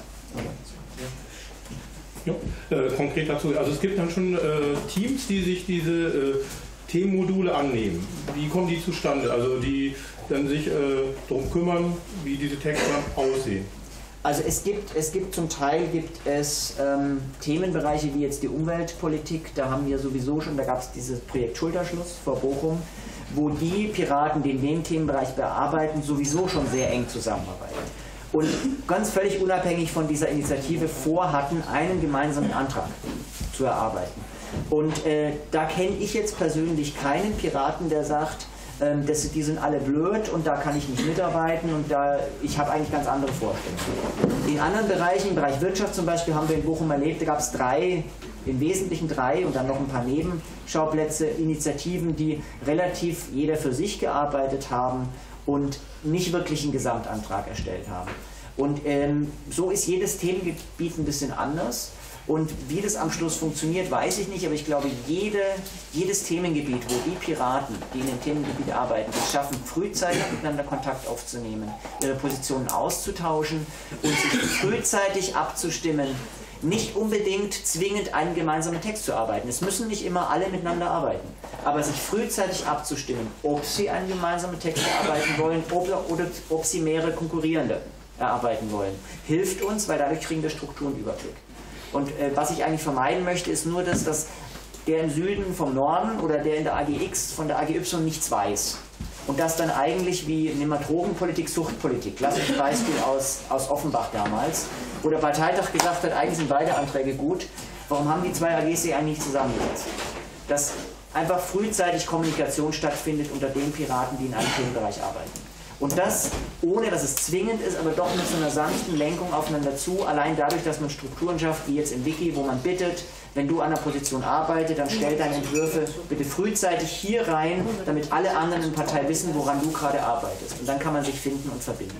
[SPEAKER 11] Ja, äh, konkret dazu. Also es gibt dann schon äh, Teams, die sich diese äh, Themenmodule annehmen. Wie kommen die zustande? Also die dann sich äh, darum kümmern, wie diese Texte aussehen.
[SPEAKER 5] Also es gibt, es gibt zum Teil gibt es ähm, Themenbereiche wie jetzt die Umweltpolitik, da haben wir sowieso schon, da gab es dieses Projekt Schulterschluss vor Bochum, wo die Piraten, die in dem Themenbereich bearbeiten, sowieso schon sehr eng zusammenarbeiten. Und ganz völlig unabhängig von dieser Initiative vorhatten, einen gemeinsamen Antrag zu erarbeiten. Und äh, da kenne ich jetzt persönlich keinen Piraten, der sagt, ähm, das, die sind alle blöd und da kann ich nicht mitarbeiten und da, ich habe eigentlich ganz andere Vorstellungen. In anderen Bereichen, im Bereich Wirtschaft zum Beispiel, haben wir in Bochum erlebt, da gab es drei, im Wesentlichen drei und dann noch ein paar Nebenschauplätze, Initiativen, die relativ jeder für sich gearbeitet haben und nicht wirklich einen Gesamtantrag erstellt haben. Und ähm, so ist jedes Themengebiet ein bisschen anders. Und wie das am Schluss funktioniert, weiß ich nicht, aber ich glaube, jede, jedes Themengebiet, wo die Piraten, die in dem Themengebiet arbeiten, es schaffen, frühzeitig miteinander Kontakt aufzunehmen, ihre Positionen auszutauschen und sich frühzeitig abzustimmen, nicht unbedingt zwingend einen gemeinsamen Text zu arbeiten. Es müssen nicht immer alle miteinander arbeiten, aber sich frühzeitig abzustimmen, ob sie einen gemeinsamen Text erarbeiten wollen oder, oder ob sie mehrere konkurrierende erarbeiten wollen, hilft uns, weil dadurch kriegen wir Struktur und Überblick. Und äh, was ich eigentlich vermeiden möchte, ist nur, dass, dass der im Süden vom Norden oder der in der A G X von der A G Y nichts weiß. Und das dann eigentlich wie, nehmen wir Drogenpolitik, Suchtpolitik. Klassisches Beispiel aus, aus Offenbach damals, wo der Parteitag gesagt hat, eigentlich sind beide Anträge gut. Warum haben die zwei A Gs sich eigentlich nicht zusammengesetzt? Dass einfach frühzeitig Kommunikation stattfindet unter den Piraten, die in einem Themenbereich arbeiten. Und das, ohne dass es zwingend ist, aber doch mit so einer sanften Lenkung aufeinander zu, allein dadurch, dass man Strukturen schafft, wie jetzt im Wiki, wo man bittet, wenn du an der Position arbeitest, dann stell deine Entwürfe bitte frühzeitig hier rein, damit alle anderen in der Partei wissen, woran du gerade arbeitest. Und dann kann man sich finden und verbinden.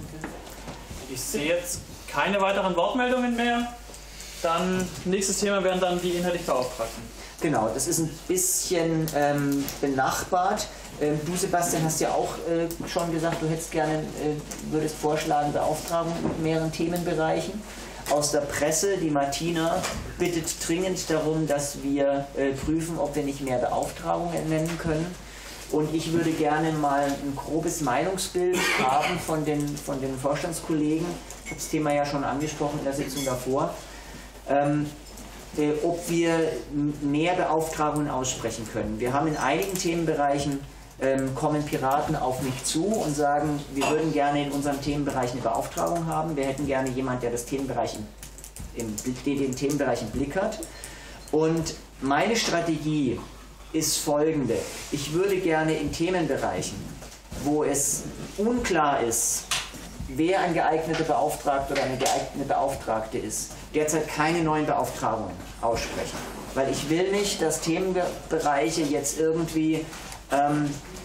[SPEAKER 3] Ich sehe jetzt keine weiteren Wortmeldungen mehr. Dann nächstes Thema wären dann die inhaltlich Beauftragten.
[SPEAKER 5] Genau, das ist ein bisschen ähm, benachbart. Ähm, du, Sebastian, hast ja auch äh, schon gesagt, du hättest gerne, äh, würdest vorschlagen, Beauftragung mit mehreren Themenbereichen. Aus der Presse, die Martina bittet dringend darum, dass wir äh, prüfen, ob wir nicht mehr Beauftragungen nennen können. Und ich würde gerne mal ein grobes Meinungsbild haben von den, von den Vorstandskollegen. Ich habe das Thema ja schon angesprochen in der Sitzung davor. Ähm, äh, ob wir mehr Beauftragungen aussprechen können. Wir haben in einigen Themenbereichen ähm, kommen Piraten auf mich zu und sagen, wir würden gerne in unserem Themenbereich eine Beauftragung haben. Wir hätten gerne jemanden, der das Themenbereich im, im, den Themenbereich im Blick hat. Und meine Strategie ist folgende. Ich würde gerne in Themenbereichen, wo es unklar ist, wer ein geeigneter Beauftragter oder eine geeignete Beauftragte ist, derzeit keine neuen Beauftragungen aussprechen. Weil ich will nicht, dass Themenbereiche jetzt irgendwie ähm,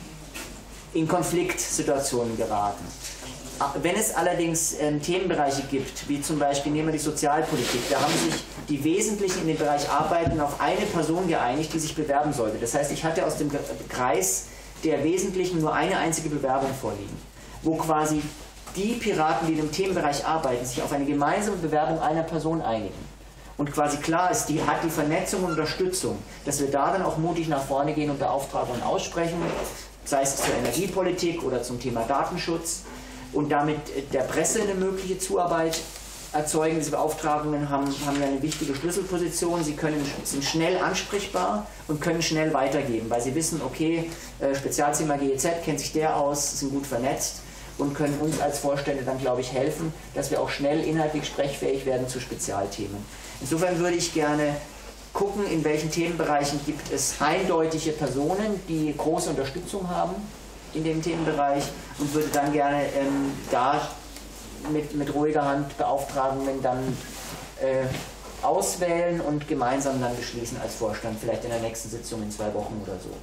[SPEAKER 5] in Konfliktsituationen geraten. Wenn es allerdings ähm, Themenbereiche gibt, wie zum Beispiel, nehmen wir die Sozialpolitik, da haben sich die Wesentlichen in dem Bereich Arbeiten auf eine Person geeinigt, die sich bewerben sollte. Das heißt, ich hatte aus dem Kreis der Wesentlichen nur eine einzige Bewerbung vorliegen, wo quasi die Piraten, die in dem Themenbereich arbeiten, sich auf eine gemeinsame Bewerbung einer Person einigen. Und quasi klar ist, die hat die Vernetzung und Unterstützung, dass wir da dann auch mutig nach vorne gehen und Beauftragungen aussprechen, sei es zur Energiepolitik oder zum Thema Datenschutz, und damit der Presse eine mögliche Zuarbeit erzeugen. Diese Beauftragungen haben, haben ja eine wichtige Schlüsselposition. Sie können, sind schnell ansprechbar und können schnell weitergeben, weil sie wissen, okay, Spezialthema G E Z kennt sich der aus, sind gut vernetzt und können uns als Vorstände dann, glaube ich, helfen, dass wir auch schnell inhaltlich sprechfähig werden zu Spezialthemen. Insofern würde ich gerne gucken, in welchen Themenbereichen gibt es eindeutige Personen, die große Unterstützung haben in dem Themenbereich und würde dann gerne ähm, da mit, mit ruhiger Hand Beauftragungen dann äh, auswählen und gemeinsam dann beschließen als Vorstand, vielleicht in der nächsten Sitzung in zwei Wochen oder so.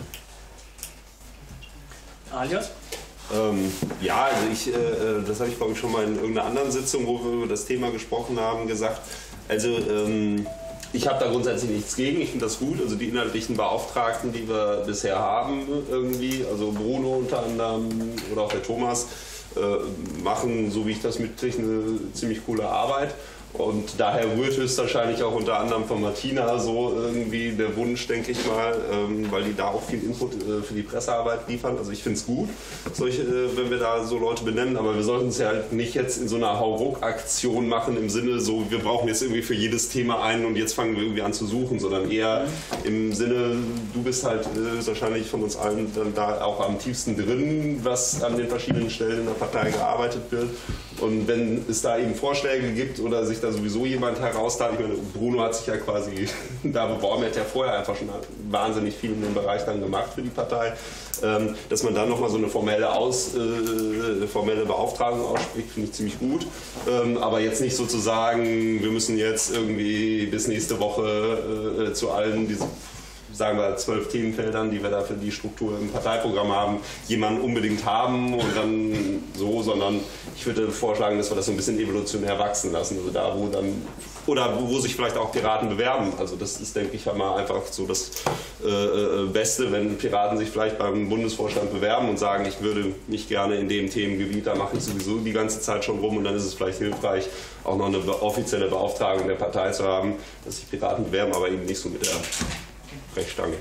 [SPEAKER 3] Alias?
[SPEAKER 6] Ähm, ja, also ich, äh, das habe ich glaube ich schon mal in irgendeiner anderen Sitzung, wo wir über das Thema gesprochen haben, gesagt. Also ähm, ich habe da grundsätzlich nichts gegen, ich finde das gut. Also die inhaltlichen Beauftragten, die wir bisher haben irgendwie, also Bruno unter anderem oder auch der Thomas, äh, machen, so wie ich das mitkriege, eine ziemlich coole Arbeit. Und daher rührt höchstwahrscheinlich auch unter anderem von Martina so irgendwie der Wunsch, denke ich mal, ähm, weil die da auch viel Input äh, für die Pressearbeit liefern. Also ich finde es gut, solche, äh, wenn wir da so Leute benennen, aber wir sollten es ja halt nicht jetzt in so einer Hauruck-Aktion machen im Sinne so, wir brauchen jetzt irgendwie für jedes Thema einen und jetzt fangen wir irgendwie an zu suchen, sondern eher im Sinne, du bist halt äh, wahrscheinlich von uns allen dann da auch am tiefsten drin, was an den verschiedenen Stellen in der Partei gearbeitet wird. Und wenn es da eben Vorschläge gibt oder sich da sowieso jemand heraustat, ich meine, Bruno hat sich ja quasi da beworben, er hat ja vorher einfach schon wahnsinnig viel in dem Bereich dann gemacht für die Partei, ähm, dass man dann nochmal so eine formelle, Aus, äh, formelle Beauftragung ausspricht, finde ich ziemlich gut. Ähm, aber jetzt nicht sozusagen, wir müssen jetzt irgendwie bis nächste Woche äh, zu allen diese sagen wir zwölf Themenfeldern, die wir da für die Struktur im Parteiprogramm haben, jemanden unbedingt haben und dann so, sondern ich würde vorschlagen, dass wir das so ein bisschen evolutionär wachsen lassen, also da, wo dann, oder wo sich vielleicht auch Piraten bewerben, also das ist, denke ich, mal einfach so das äh, Beste, wenn Piraten sich vielleicht beim Bundesvorstand bewerben und sagen, ich würde mich gerne in dem Themengebiet, da mache ich sowieso die ganze Zeit schon rum und dann ist es vielleicht hilfreich, auch noch eine offizielle Beauftragung der Partei zu haben, dass sich Piraten bewerben, aber eben nicht so mit der Brechstange.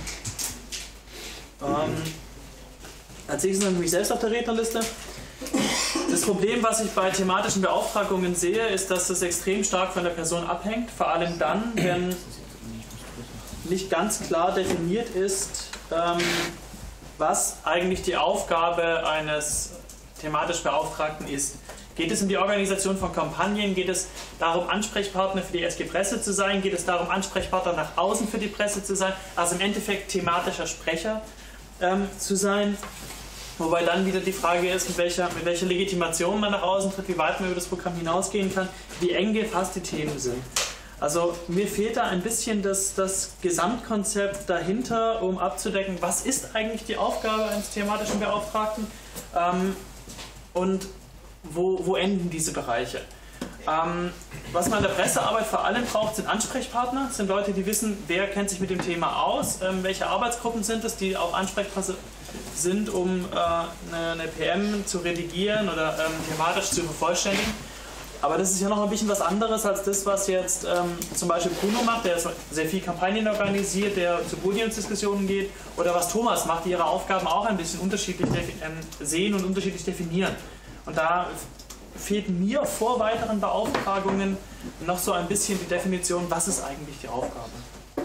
[SPEAKER 3] Ähm, als nächstes habe ich mich selbst auf der Rednerliste. Das Problem, was ich bei thematischen Beauftragungen sehe, ist, dass das extrem stark von der Person abhängt. Vor allem dann, wenn nicht ganz klar definiert ist, ähm, was eigentlich die Aufgabe eines thematisch Beauftragten ist. Geht es um die Organisation von Kampagnen? Geht es darum, Ansprechpartner für die S G-Presse zu sein? Geht es darum, Ansprechpartner nach außen für die Presse zu sein? Also im Endeffekt thematischer Sprecher ähm, zu sein. Wobei dann wieder die Frage ist, mit welcher, mit welcher Legitimation man nach außen tritt, wie weit man über das Programm hinausgehen kann, wie eng gefasst die Themen sind. Also mir fehlt da ein bisschen das, das Gesamtkonzept dahinter, um abzudecken, was ist eigentlich die Aufgabe eines thematischen Beauftragten ähm, und Wo, wo enden diese Bereiche? Ähm, was man in der Pressearbeit vor allem braucht, sind Ansprechpartner, sind Leute, die wissen, wer kennt sich mit dem Thema aus, ähm, welche Arbeitsgruppen sind es, die auch ansprechbar sind, um äh, eine, eine P M zu redigieren oder ähm, thematisch zu vervollständigen. Aber das ist ja noch ein bisschen was anderes als das, was jetzt ähm, zum Beispiel Bruno macht, der sehr viel Kampagnen organisiert, der zu Podiumsdiskussionen geht, oder was Thomas macht, die ihre Aufgaben auch ein bisschen unterschiedlich ähm, sehen und unterschiedlich definieren. Und da fehlt mir vor weiteren Beauftragungen noch so ein bisschen die Definition, was ist eigentlich die Aufgabe.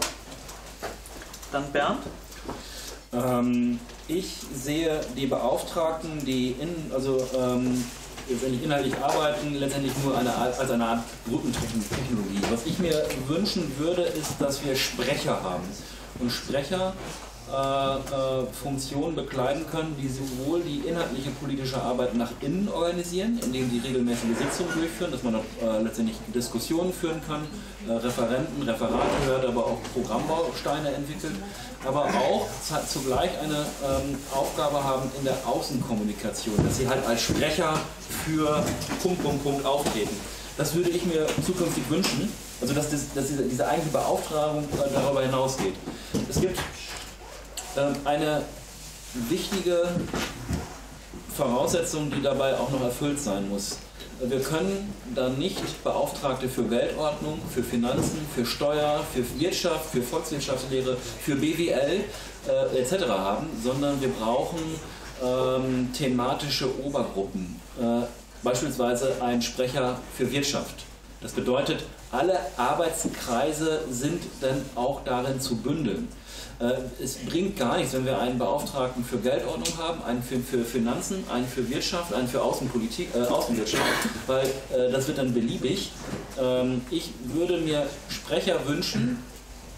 [SPEAKER 3] Dann Bernd?
[SPEAKER 1] Ähm, ich sehe die Beauftragten, die in, also, ähm, letztendlich inhaltlich arbeiten, letztendlich nur eine Art, als eine Art Brückentechnologie. Was ich mir wünschen würde, ist, dass wir Sprecher haben. Und Sprecher Äh, äh, Funktionen bekleiden können, die sowohl die inhaltliche politische Arbeit nach innen organisieren, indem die regelmäßige Sitzungen durchführen, dass man auch äh, letztendlich Diskussionen führen kann, äh, Referenten, Referate hört, aber auch Programmbausteine entwickelt, aber auch zugleich eine ähm, Aufgabe haben in der Außenkommunikation, dass sie halt als Sprecher für Punkt, Punkt, Punkt auftreten. Das würde ich mir zukünftig wünschen, also dass, das, dass diese, diese eigentliche Beauftragung äh, darüber hinausgeht. Es gibt eine wichtige Voraussetzung, die dabei auch noch erfüllt sein muss. Wir können dann nicht Beauftragte für Weltordnung, für Finanzen, für Steuer, für Wirtschaft, für Volkswirtschaftslehre, für B W L äh, et cetera haben, sondern wir brauchen ähm, thematische Obergruppen. Äh, beispielsweise ein Sprecher für Wirtschaft. Das bedeutet, alle Arbeitskreise sind dann auch darin zu bündeln. Es bringt gar nichts, wenn wir einen Beauftragten für Geldordnung haben, einen für, für Finanzen, einen für Wirtschaft, einen für Außenpolitik, äh, Außenwirtschaft, weil äh, das wird dann beliebig. Ähm, ich würde mir Sprecher wünschen,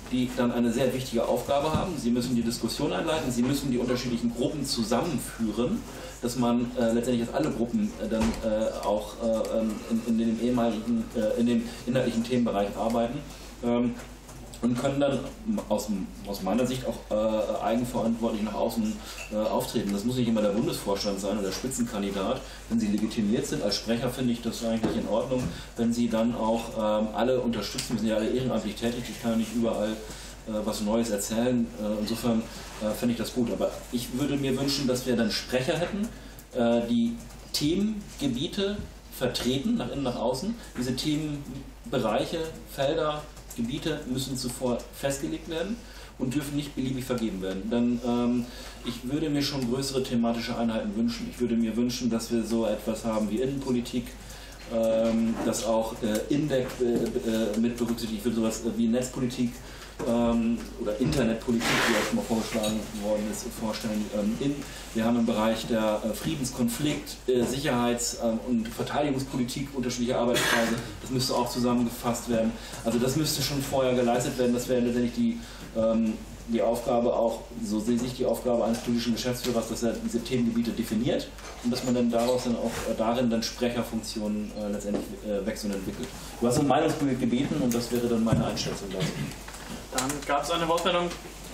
[SPEAKER 1] die dann eine sehr wichtige Aufgabe haben. Sie müssen die Diskussion einleiten, sie müssen die unterschiedlichen Gruppen zusammenführen, dass man äh, letztendlich jetzt alle Gruppen äh, dann äh, auch äh, in, in dem ehemaligen, äh, in dem inhaltlichen Themenbereich arbeiten. Ähm, und können dann aus, aus meiner Sicht auch äh, eigenverantwortlich nach außen äh, auftreten. Das muss nicht immer der Bundesvorstand sein oder der Spitzenkandidat. Wenn sie legitimiert sind als Sprecher, finde ich das eigentlich in Ordnung, wenn sie dann auch ähm, alle unterstützen. Wir sind ja alle ehrenamtlich tätig, ich kann ja nicht überall äh, was Neues erzählen. Äh, insofern äh, finde ich das gut. Aber ich würde mir wünschen, dass wir dann Sprecher hätten, äh, die Themengebiete vertreten, nach innen, nach außen. Diese Themenbereiche, Felder, Gebiete müssen zuvor festgelegt werden und dürfen nicht beliebig vergeben werden. Denn ähm, ich würde mir schon größere thematische Einheiten wünschen. Ich würde mir wünschen, dass wir so etwas haben wie Innenpolitik, ähm, das auch äh, Index äh, äh, mit berücksichtigt. Ich würde sowas wie Netzpolitik ähm, oder Internetpolitik, wie auch schon mal vorgeschlagen worden ist, vorstellen. Ähm, in, wir haben im Bereich der äh, Friedenskonflikt, äh, Sicherheits- ähm, und Verteidigungspolitik unterschiedliche Arbeitskreise. Das müsste auch zusammengefasst werden. Also das müsste schon vorher geleistet werden. Das wäre letztendlich die, ähm, die Aufgabe auch, so sehe ich die Aufgabe eines politischen Geschäftsführers, dass er diese Themengebiete definiert und dass man dann daraus dann auch äh, darin dann Sprecherfunktionen äh, letztendlich äh, wächst und entwickelt. Du hast um Meinungsbild gebeten und das wäre dann meine Einschätzung dazu.
[SPEAKER 3] Dann gab es eine Wortmeldung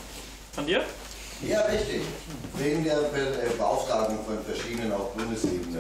[SPEAKER 3] von dir?
[SPEAKER 12] Ja, richtig. Wegen der Beauftragung von verschiedenen auf Bundesebene.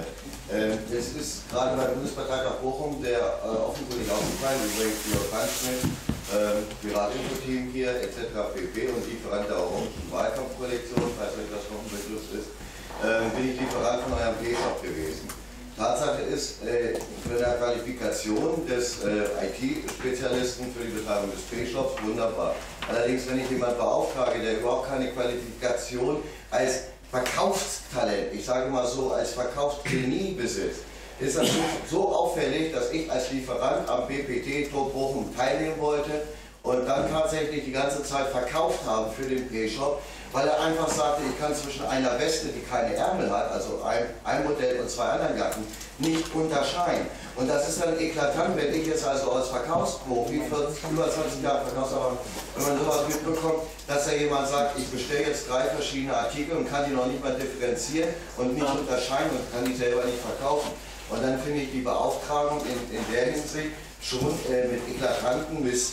[SPEAKER 12] Es ist gerade beim Bundesparteitag Bochum, der offenkundig aufgefallen, übrigens Jörg Hanschmidt, Piratinfo-Team hier, et cetera pp. Und Lieferant der Orangen Wahlkampfkollektion, falls euch das noch ein Begriff ist, bin ich Lieferant von eurem P-Shop gewesen. Tatsache ist, äh, für eine Qualifikation des äh, I T-Spezialisten für die Betreibung des P-Shops wunderbar. Allerdings, wenn ich jemanden beauftrage, der überhaupt keine Qualifikation als Verkaufstalent, ich sage mal so, als Verkaufsgenie besitzt, ist das so, so auffällig, dass ich als Lieferant am B P T Top Bochum teilnehmen wollte und dann tatsächlich die ganze Zeit verkauft habe für den P-Shop, weil er einfach sagte, ich kann zwischen einer Weste, die keine Ärmel hat, also ein, ein Modell und zwei anderen Jacken, nicht unterscheiden. Und das ist dann eklatant, wenn ich jetzt also als Verkaufsprofi, über zwanzig Jahre Verkaufserfahrung, wenn man sowas mitbekommt, dass da jemand sagt, ich bestelle jetzt drei verschiedene Artikel und kann die noch nicht mal differenzieren und nicht unterscheiden und kann die selber nicht verkaufen. Und dann finde ich die Beauftragung in, in der Hinsicht schon äh, mit eklatanten Mist.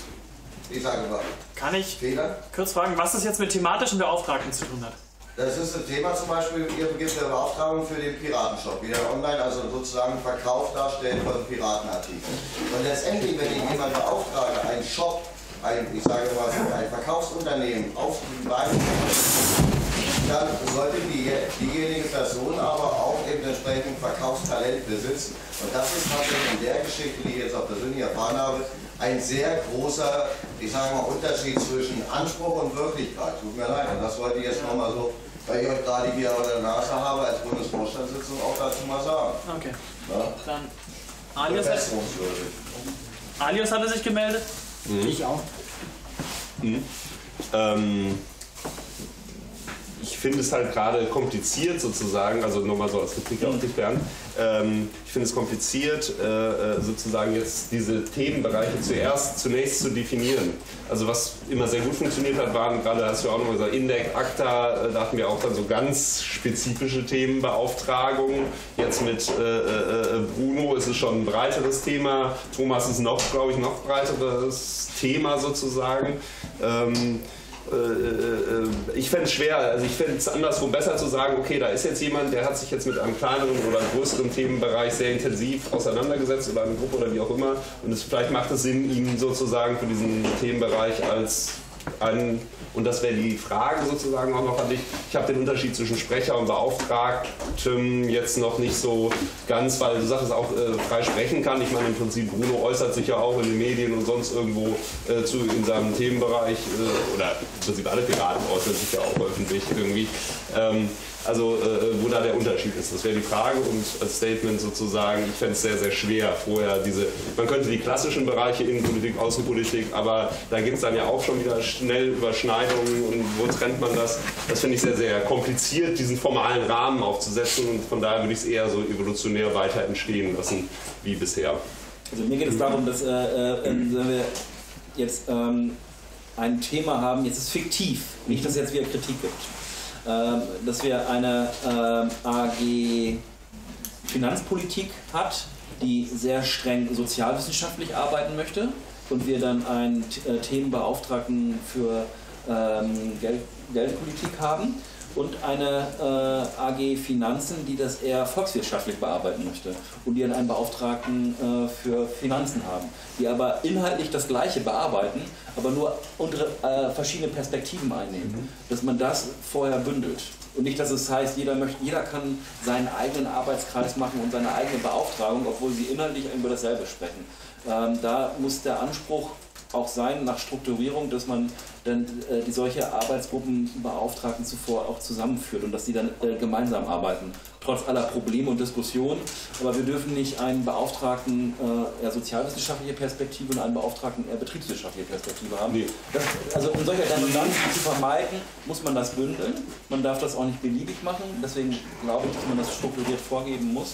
[SPEAKER 12] Ich sage mal.
[SPEAKER 3] Kann ich
[SPEAKER 12] Fehler?
[SPEAKER 3] kurz fragen, was das jetzt mit thematischen Beauftragten zu tun hat?
[SPEAKER 12] Das ist ein Thema zum Beispiel, ihr begibt eine Beauftragung für den Piratenshop, wie der online also sozusagen Verkauf darstellt von Piratenartikeln. Und letztendlich, wenn ich jemanden beauftrage, einen Shop, ein, ich sage mal so, ein Verkaufsunternehmen auf die Beine, dann sollte die, diejenige Person aber auch eben entsprechend Verkaufstalent besitzen. Und das ist tatsächlich in der Geschichte, die ich jetzt auch persönlich erfahren habe, ein sehr großer, ich sage mal, Unterschied zwischen Anspruch und Wirklichkeit. Tut mir leid, und das wollte ich jetzt nochmal so, weil ich euch gerade hier an der Nase habe, als Bundesvorstandssitzung auch dazu mal sagen.
[SPEAKER 3] Okay.
[SPEAKER 12] Ja?
[SPEAKER 3] Dann Alias hat, Alias hatte sich gemeldet.
[SPEAKER 6] Mhm.
[SPEAKER 5] Ich auch.
[SPEAKER 6] Mhm. Ähm, ich finde es halt gerade kompliziert sozusagen, also nochmal so als Kritik auf dich, Bernd, ähm, ich finde es kompliziert äh, sozusagen jetzt diese Themenbereiche zuerst, zunächst zu definieren. Also was immer sehr gut funktioniert hat, waren gerade, hast du auch noch gesagt, Index, ACTA, äh, da hatten wir auch dann so ganz spezifische Themenbeauftragungen. Jetzt mit äh, äh, Bruno ist es schon ein breiteres Thema, Thomas ist noch, glaube ich, noch breiteres Thema sozusagen. Ähm, Ich fände es schwer, also ich fände es andersrum besser zu sagen, okay, da ist jetzt jemand, der hat sich jetzt mit einem kleineren oder größeren Themenbereich sehr intensiv auseinandergesetzt oder eine Gruppe oder wie auch immer und es, vielleicht macht es Sinn, ihn sozusagen für diesen Themenbereich als an, und das wäre die Frage sozusagen auch noch an dich. Ich habe den Unterschied zwischen Sprecher und Beauftragtem jetzt noch nicht so ganz, weil du sagst, auch äh, frei sprechen kann. Ich meine, im Prinzip, Bruno äußert sich ja auch in den Medien und sonst irgendwo äh, zu, in seinem Themenbereich, äh, oder im Prinzip alle Piraten äußern sich ja auch öffentlich irgendwie. Ähm, also äh, wo da der Unterschied ist, das wäre die Frage und als Statement sozusagen, ich fände es sehr, sehr schwer vorher diese, man könnte die klassischen Bereiche Innenpolitik, Außenpolitik, aber da gibt es dann ja auch schon wieder schnell Überschneidungen und wo trennt man das? Das finde ich sehr, sehr kompliziert, diesen formalen Rahmen aufzusetzen und von daher würde ich es eher so evolutionär weiter entstehen lassen wie bisher.
[SPEAKER 1] Also mir geht es darum, dass äh, äh, wenn wir jetzt ähm, ein Thema haben, jetzt ist fiktiv, nicht, dass es jetzt wieder Kritik gibt, ähm, dass wir eine äh, A G Finanzpolitik hat, die sehr streng sozialwissenschaftlich arbeiten möchte und wir dann einen äh, Themenbeauftragten für ähm, Geld, Geldpolitik haben und eine äh, A G Finanzen, die das eher volkswirtschaftlich bearbeiten möchte und die dann einen Beauftragten äh, für Finanzen haben, die aber inhaltlich das Gleiche bearbeiten, aber nur unter äh, verschiedene Perspektiven einnehmen, dass man das vorher bündelt. Und nicht, dass es heißt, jeder, möchte, jeder kann seinen eigenen Arbeitskreis machen und seine eigene Beauftragung, obwohl sie inhaltlich über dasselbe sprechen. Ähm, da muss der Anspruch auch sein nach Strukturierung, dass man dann äh, die solche Arbeitsgruppenbeauftragten zuvor auch zusammenführt und dass die dann äh, gemeinsam arbeiten, trotz aller Probleme und Diskussionen. Aber wir dürfen nicht einen Beauftragten äh, eher sozialwissenschaftliche Perspektive und einen Beauftragten eher betriebswirtschaftliche Perspektive haben. Nee. Das, also um solche Redundanzen zu vermeiden, muss man das bündeln. Man darf das auch nicht beliebig machen, deswegen glaube ich, dass man das strukturiert vorgeben muss.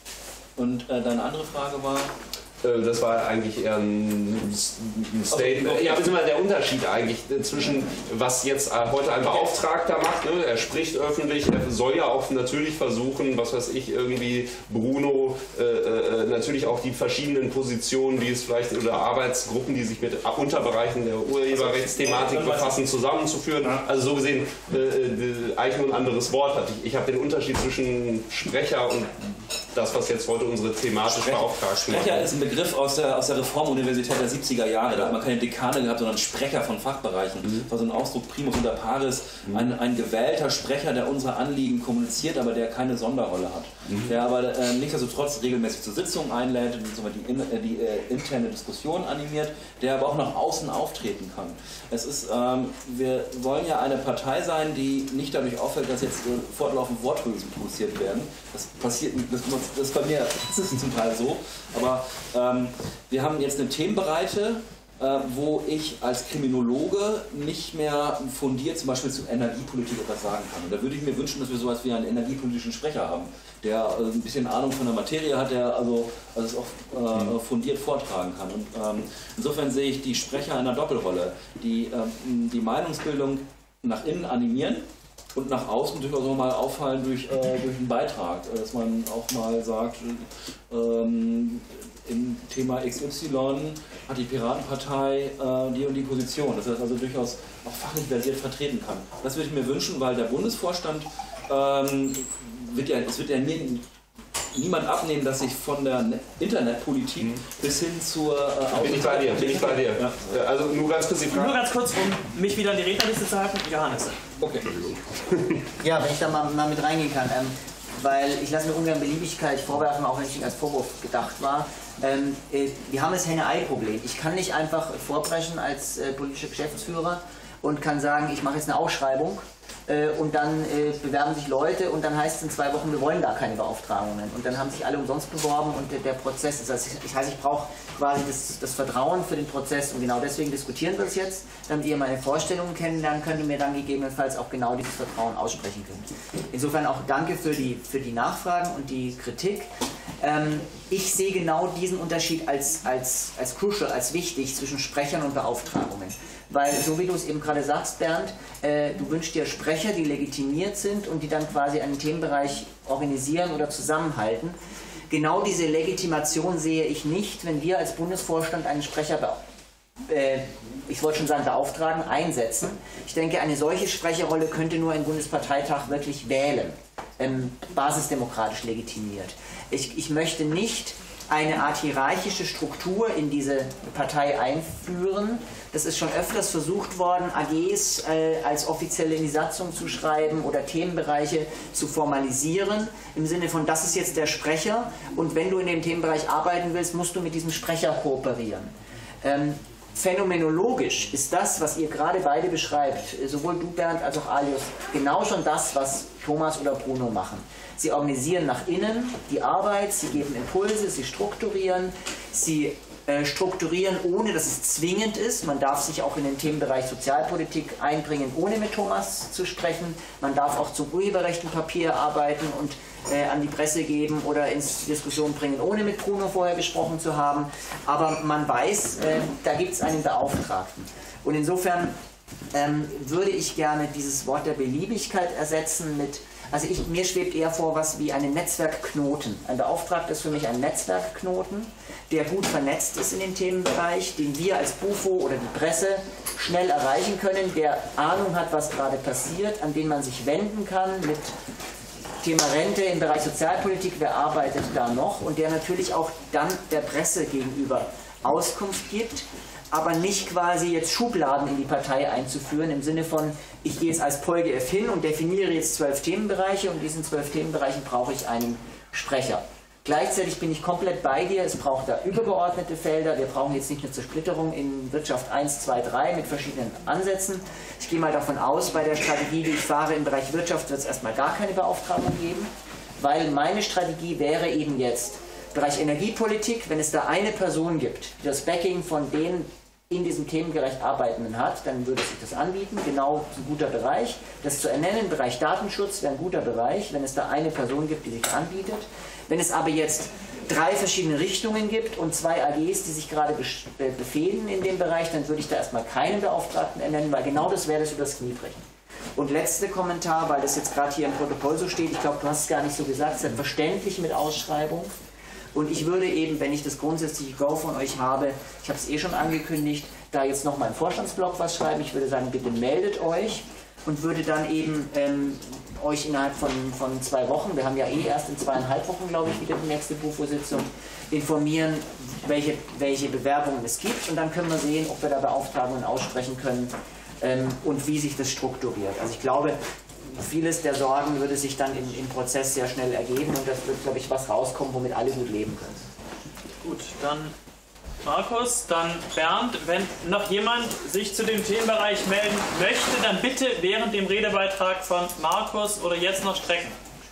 [SPEAKER 1] Und äh, deine andere Frage war...
[SPEAKER 6] Das war eigentlich eher ein Statement. Ja, wissen wir, der Unterschied eigentlich zwischen, was jetzt heute ein Beauftragter macht, ne? Er spricht öffentlich, er soll ja auch natürlich versuchen, was weiß ich, irgendwie Bruno, äh, natürlich auch die verschiedenen Positionen, die es vielleicht, oder Arbeitsgruppen, die sich mit Unterbereichen der Urheberrechtsthematik befassen, zusammenzuführen. Also so gesehen, äh, eigentlich nur ein anderes Wort hat. Ich, ich habe den Unterschied zwischen Sprecher und das, was jetzt heute unsere thematisch Beauftragten macht.
[SPEAKER 1] Sprecher ist ein Begriff aus der, aus der Reformuniversität der siebziger Jahre. Da hat man keine Dekane gehabt, sondern Sprecher von Fachbereichen. Mhm. Das war so ein Ausdruck primus inter pares, mhm. ein, ein gewählter Sprecher, der unsere Anliegen kommuniziert, aber der keine Sonderrolle hat. Mhm. Der aber äh, nichtsdestotrotz regelmäßig zur Sitzung einlädt, die, die, die äh, interne Diskussion animiert, der aber auch nach außen auftreten kann. Es ist, ähm, wir wollen ja eine Partei sein, die nicht dadurch auffällt, dass jetzt äh, fortlaufend Worthülsen produziert werden. Das passiert, das, das ist bei mir, das ist zum Teil so, aber ähm, wir haben jetzt eine Themenbreite, äh, wo ich als Kriminologe nicht mehr fundiert zum Beispiel zu Energiepolitik etwas sagen kann. Und da würde ich mir wünschen, dass wir sowas wie einen energiepolitischen Sprecher haben, der äh, ein bisschen Ahnung von der Materie hat, der also, also es auch äh, fundiert vortragen kann. Und ähm, insofern sehe ich die Sprecher in einer Doppelrolle, die ähm, die Meinungsbildung nach innen animieren und nach außen durchaus auch mal auffallen durch, äh, durch einen Beitrag, dass man auch mal sagt, ähm, im Thema X Y hat die Piratenpartei äh, die und die Position, dass er das also durchaus auch fachlich versiert vertreten kann. Das würde ich mir wünschen, weil der Bundesvorstand ähm, wird ja, es wird ja nie, niemand abnehmen, dass sich von der Internetpolitik mhm. bis hin zur äh,
[SPEAKER 6] bin ich bei dir, bin ich bei dir. Ja. Also nur ganz kurz die Frage.
[SPEAKER 3] Nur ganz kurz, um mich wieder an die Rednerliste zu halten. Johannes.
[SPEAKER 1] Okay.
[SPEAKER 5] Ja, wenn ich da mal, mal mit reingehen kann, ähm, weil ich lasse mir ungern Beliebigkeit vorwerfen, auch wenn es nicht als Vorwurf gedacht war. Ähm, äh, wir haben das Henne-Ei-Problem. Ich kann nicht einfach vorbrechen als äh, politischer Geschäftsführer und kann sagen, ich mache jetzt eine Ausschreibung äh, und dann äh, bewerben sich Leute und dann heißt es in zwei Wochen, wir wollen gar keine Beauftragungen. Und dann haben sich alle umsonst beworben und der, der Prozess ist, also ich, heißt, ich brauche quasi das, das Vertrauen für den Prozess und genau deswegen diskutieren wir es jetzt, damit ihr meine Vorstellungen kennenlernen könnt und mir dann gegebenenfalls auch genau dieses Vertrauen aussprechen könnt. Insofern auch danke für die, für die Nachfragen und die Kritik. Ähm, ich sehe genau diesen Unterschied als, als, als crucial, als wichtig zwischen Sprechern und Beauftragungen. Weil, so wie du es eben gerade sagst, Bernd, äh, du wünschst dir Sprecher, die legitimiert sind und die dann quasi einen Themenbereich organisieren oder zusammenhalten. Genau diese Legitimation sehe ich nicht, wenn wir als Bundesvorstand einen Sprecher äh, ich wollte schon sagen, beauftragen, einsetzen. Ich denke, eine solche Sprecherrolle könnte nur ein Bundesparteitag wirklich wählen, ähm, basisdemokratisch legitimiert. Ich, ich möchte nicht eine Art hierarchische Struktur in diese Partei einführen. Das ist schon öfters versucht worden, A Gs äh, als offizielle in die Satzung zu schreiben oder Themenbereiche zu formalisieren, im Sinne von, das ist jetzt der Sprecher und wenn du in dem Themenbereich arbeiten willst, musst du mit diesem Sprecher kooperieren. Ähm, phänomenologisch ist das, was ihr gerade beide beschreibt, sowohl du, Bernd, als auch Alius, genau schon das, was Thomas oder Bruno machen. Sie organisieren nach innen die Arbeit, sie geben Impulse, sie strukturieren, sie äh, strukturieren, ohne dass es zwingend ist. Man darf sich auch in den Themenbereich Sozialpolitik einbringen, ohne mit Thomas zu sprechen. Man darf auch zum Urheberrechtenpapier arbeiten und äh, an die Presse geben oder ins Diskussion bringen, ohne mit Bruno vorher gesprochen zu haben. Aber man weiß, äh, da gibt es einen Beauftragten. Und insofern ähm, würde ich gerne dieses Wort der Beliebigkeit ersetzen mit, also ich, mir schwebt eher vor was wie einen Netzwerkknoten. Ein Beauftragter ist für mich ein Netzwerkknoten, der gut vernetzt ist in dem Themenbereich, den wir als Bufo oder die Presse schnell erreichen können, der Ahnung hat, was gerade passiert, an den man sich wenden kann mit Thema Rente im Bereich Sozialpolitik, wer arbeitet da noch, und der natürlich auch dann der Presse gegenüber Auskunft gibt, aber nicht quasi jetzt Schubladen in die Partei einzuführen, im Sinne von, ich gehe jetzt als PolGF hin und definiere jetzt zwölf Themenbereiche und in diesen zwölf Themenbereichen brauche ich einen Sprecher. Gleichzeitig bin ich komplett bei dir, es braucht da übergeordnete Felder, wir brauchen jetzt nicht eine Zersplitterung in Wirtschaft eins, zwei, drei mit verschiedenen Ansätzen. Ich gehe mal davon aus, bei der Strategie, die ich fahre im Bereich Wirtschaft, wird es erstmal gar keine Beauftragung geben, weil meine Strategie wäre eben jetzt, Bereich Energiepolitik, wenn es da eine Person gibt, die das Backing von den in diesem Themenbereich Arbeitenden hat, dann würde sich das anbieten, genau ein guter Bereich. Das zu ernennen, Bereich Datenschutz wäre ein guter Bereich, wenn es da eine Person gibt, die sich anbietet. Wenn es aber jetzt drei verschiedene Richtungen gibt und zwei A Gs, die sich gerade befehden in dem Bereich, dann würde ich da erstmal keinen Beauftragten ernennen, weil genau das wäre das übers Knie brechen. Und letzter Kommentar, weil das jetzt gerade hier im Protokoll so steht, ich glaube, du hast es gar nicht so gesagt, selbstverständlich mit Ausschreibung. Und ich würde eben, wenn ich das grundsätzliche Go von euch habe, ich habe es eh schon angekündigt, da jetzt nochmal im Vorstandsblog was schreiben. Ich würde sagen, bitte meldet euch und würde dann eben ähm, euch innerhalb von, von zwei Wochen, wir haben ja eh erst in zweieinhalb Wochen, glaube ich, wieder die nächste Bufo-Sitzung, informieren, welche, welche Bewerbungen es gibt. Und dann können wir sehen, ob wir da Beauftragungen aussprechen können ähm, und wie sich das strukturiert. Also ich glaube, vieles der Sorgen würde sich dann im, im Prozess sehr schnell ergeben und das wird, glaube ich, was rauskommen, womit alle gut leben können.
[SPEAKER 3] Gut, dann Markus, dann Bernd. Wenn noch jemand sich zu dem Themenbereich melden möchte, dann bitte während dem Redebeitrag von Markus oder jetzt noch strecken.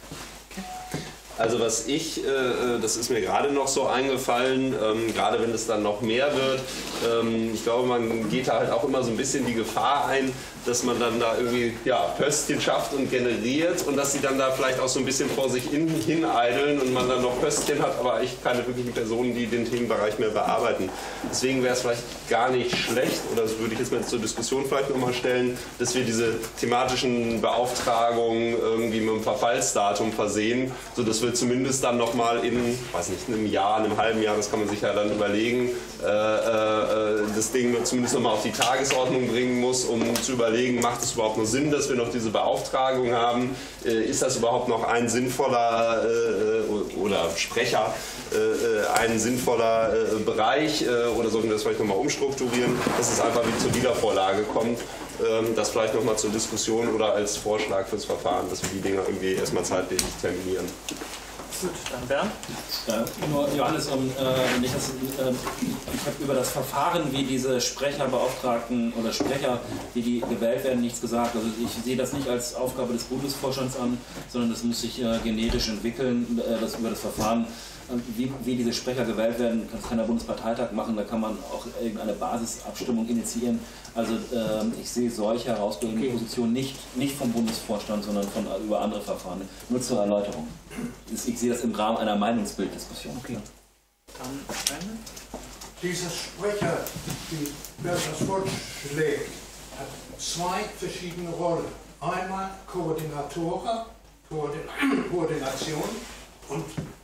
[SPEAKER 6] Also was ich, äh, das ist mir gerade noch so eingefallen, ähm, gerade wenn es dann noch mehr wird, ähm, ich glaube, man geht da halt auch immer so ein bisschen die Gefahr ein, dass man dann da irgendwie ja, Pöstchen schafft und generiert und dass sie dann da vielleicht auch so ein bisschen vor sich hin, hineideln und man dann noch Pöstchen hat, aber echt keine wirklichen Personen, die den Themenbereich mehr bearbeiten. Deswegen wäre es vielleicht gar nicht schlecht, oder das würde ich jetzt mal zur Diskussion vielleicht nochmal stellen, dass wir diese thematischen Beauftragungen irgendwie mit einem Verfallsdatum versehen, sodass wir zumindest dann nochmal in, weiß nicht, einem Jahr, einem halben Jahr, das kann man sich ja dann überlegen, äh, äh, das Ding zumindest nochmal auf die Tagesordnung bringen muss, um zu überlegen, macht es überhaupt noch Sinn, dass wir noch diese Beauftragung haben? Äh, ist das überhaupt noch ein sinnvoller äh, oder Sprecher, äh, ein sinnvoller äh, Bereich äh, oder sollten wir das vielleicht nochmal umstrukturieren, dass es einfach wie zur Wiedervorlage kommt? Ähm, das vielleicht nochmal zur Diskussion oder als Vorschlag fürs Verfahren, dass wir die Dinger irgendwie erstmal zeitlich terminieren.
[SPEAKER 3] Gut, dann Bernd.
[SPEAKER 1] Äh, nur Johannes, um, äh, nicht, dass, äh, ich habe über das Verfahren, wie diese Sprecherbeauftragten oder Sprecher, wie die gewählt werden, nichts gesagt. Also ich sehe das nicht als Aufgabe des Bundesvorstands an, sondern das muss sich äh, genetisch entwickeln, äh, das über das Verfahren. Wie, wie diese Sprecher gewählt werden, das kann der Bundesparteitag machen, da kann man auch irgendeine Basisabstimmung initiieren. Also äh, ich sehe solche herausbildende okay. Positionen nicht, nicht vom Bundesvorstand, sondern von, über andere Verfahren. Nur zur Erläuterung. Ich sehe das im Rahmen einer Meinungsbilddiskussion. Okay.
[SPEAKER 3] Dann
[SPEAKER 13] Dieser Sprecher, die wer das vorschlägt, hat zwei verschiedene Rollen. Einmal Koordinatoren, Koordin Koordination und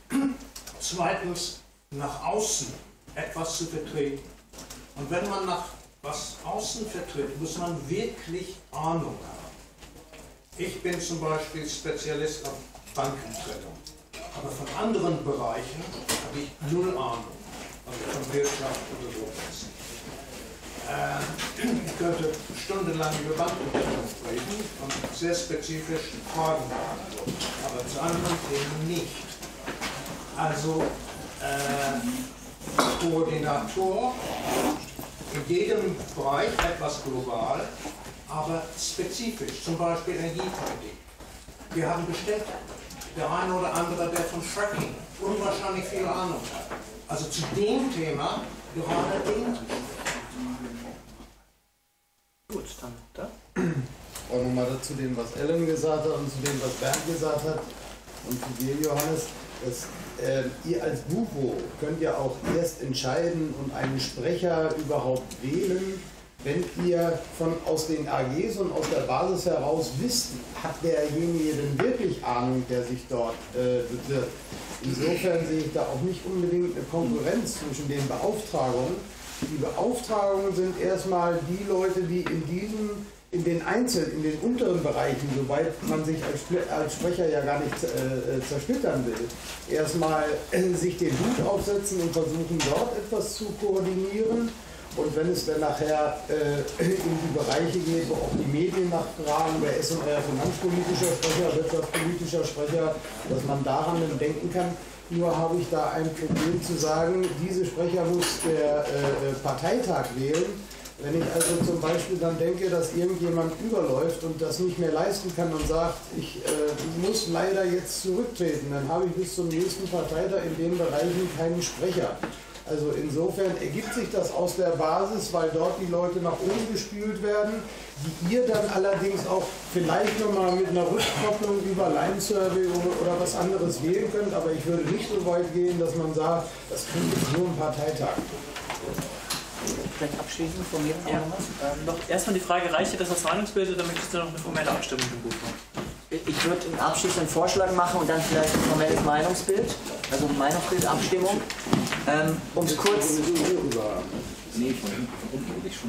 [SPEAKER 13] zweitens nach außen etwas zu vertreten. Und wenn man nach was außen vertritt, muss man wirklich Ahnung haben. Ich bin zum Beispiel Spezialist auf Bankentrennung, aber von anderen Bereichen habe ich null Ahnung, also von Wirtschaft oder sowas. Äh, ich könnte stundenlang über Bankentrennung reden und sehr spezifisch Fragen beantworten, aber zu anderen Themen nicht. Also äh, Koordinator in jedem Bereich etwas global, aber spezifisch, zum Beispiel Energiepolitik. Wir haben bestimmt der eine oder andere, der von Fracking unwahrscheinlich viel Ahnung hat. Also zu dem Thema gerade den.
[SPEAKER 3] Gut, dann da.
[SPEAKER 9] Auch nochmal dazu dem, was Ellen gesagt hat und zu dem, was Bernd gesagt hat und zu dir, Johannes. Das, äh, ihr als Bufo könnt ja auch erst entscheiden und einen Sprecher überhaupt wählen, wenn ihr von aus den A Gs und aus der Basis heraus wisst, hat derjenige denn wirklich Ahnung, der sich dort äh, bewirbt. Insofern sehe ich da auch nicht unbedingt eine Konkurrenz zwischen den Beauftragungen. Die Beauftragungen sind erstmal die Leute, die in diesen, in den Einzel-, in den unteren Bereichen, soweit man sich als, als Sprecher ja gar nicht äh, zersplittern will, erstmal äh, sich den Hut aufsetzen und versuchen, dort etwas zu koordinieren. Und wenn es dann nachher äh, in die Bereiche geht, wo auch die Medien nachfragen, wer ist denn euer finanzpolitischer Sprecher, wirtschaftspolitischer Sprecher, dass man daran dann denken kann. Nur habe ich da ein Problem zu sagen, diese Sprecher muss der äh, Parteitag wählen. Wenn ich also zum Beispiel dann denke, dass irgendjemand überläuft und das nicht mehr leisten kann und sagt, ich äh, muss leider jetzt zurücktreten, dann habe ich bis zum nächsten Parteitag in den Bereichen keinen Sprecher. Also insofern ergibt sich das aus der Basis, weil dort die Leute nach oben gespült werden, die ihr dann allerdings auch vielleicht nochmal mit einer Rückkopplung über Line-Survey oder was anderes wählen könnt, aber ich würde nicht so weit gehen, dass man sagt, das kriegt jetzt nur ein Parteitag.
[SPEAKER 5] Vielleicht abschließend von mir noch
[SPEAKER 3] ja.
[SPEAKER 5] was?
[SPEAKER 3] Ähm, noch erstmal die Frage, reicht dir das als Meinungsbild oder möchtest du noch eine formelle Abstimmung im Buch machen?
[SPEAKER 5] Ich würde einen abschließenden Vorschlag machen und dann vielleicht ein formelles Meinungsbild, also Meinungsbildabstimmung. Ähm, um es kurz.
[SPEAKER 4] Nee, von unten will ich schon.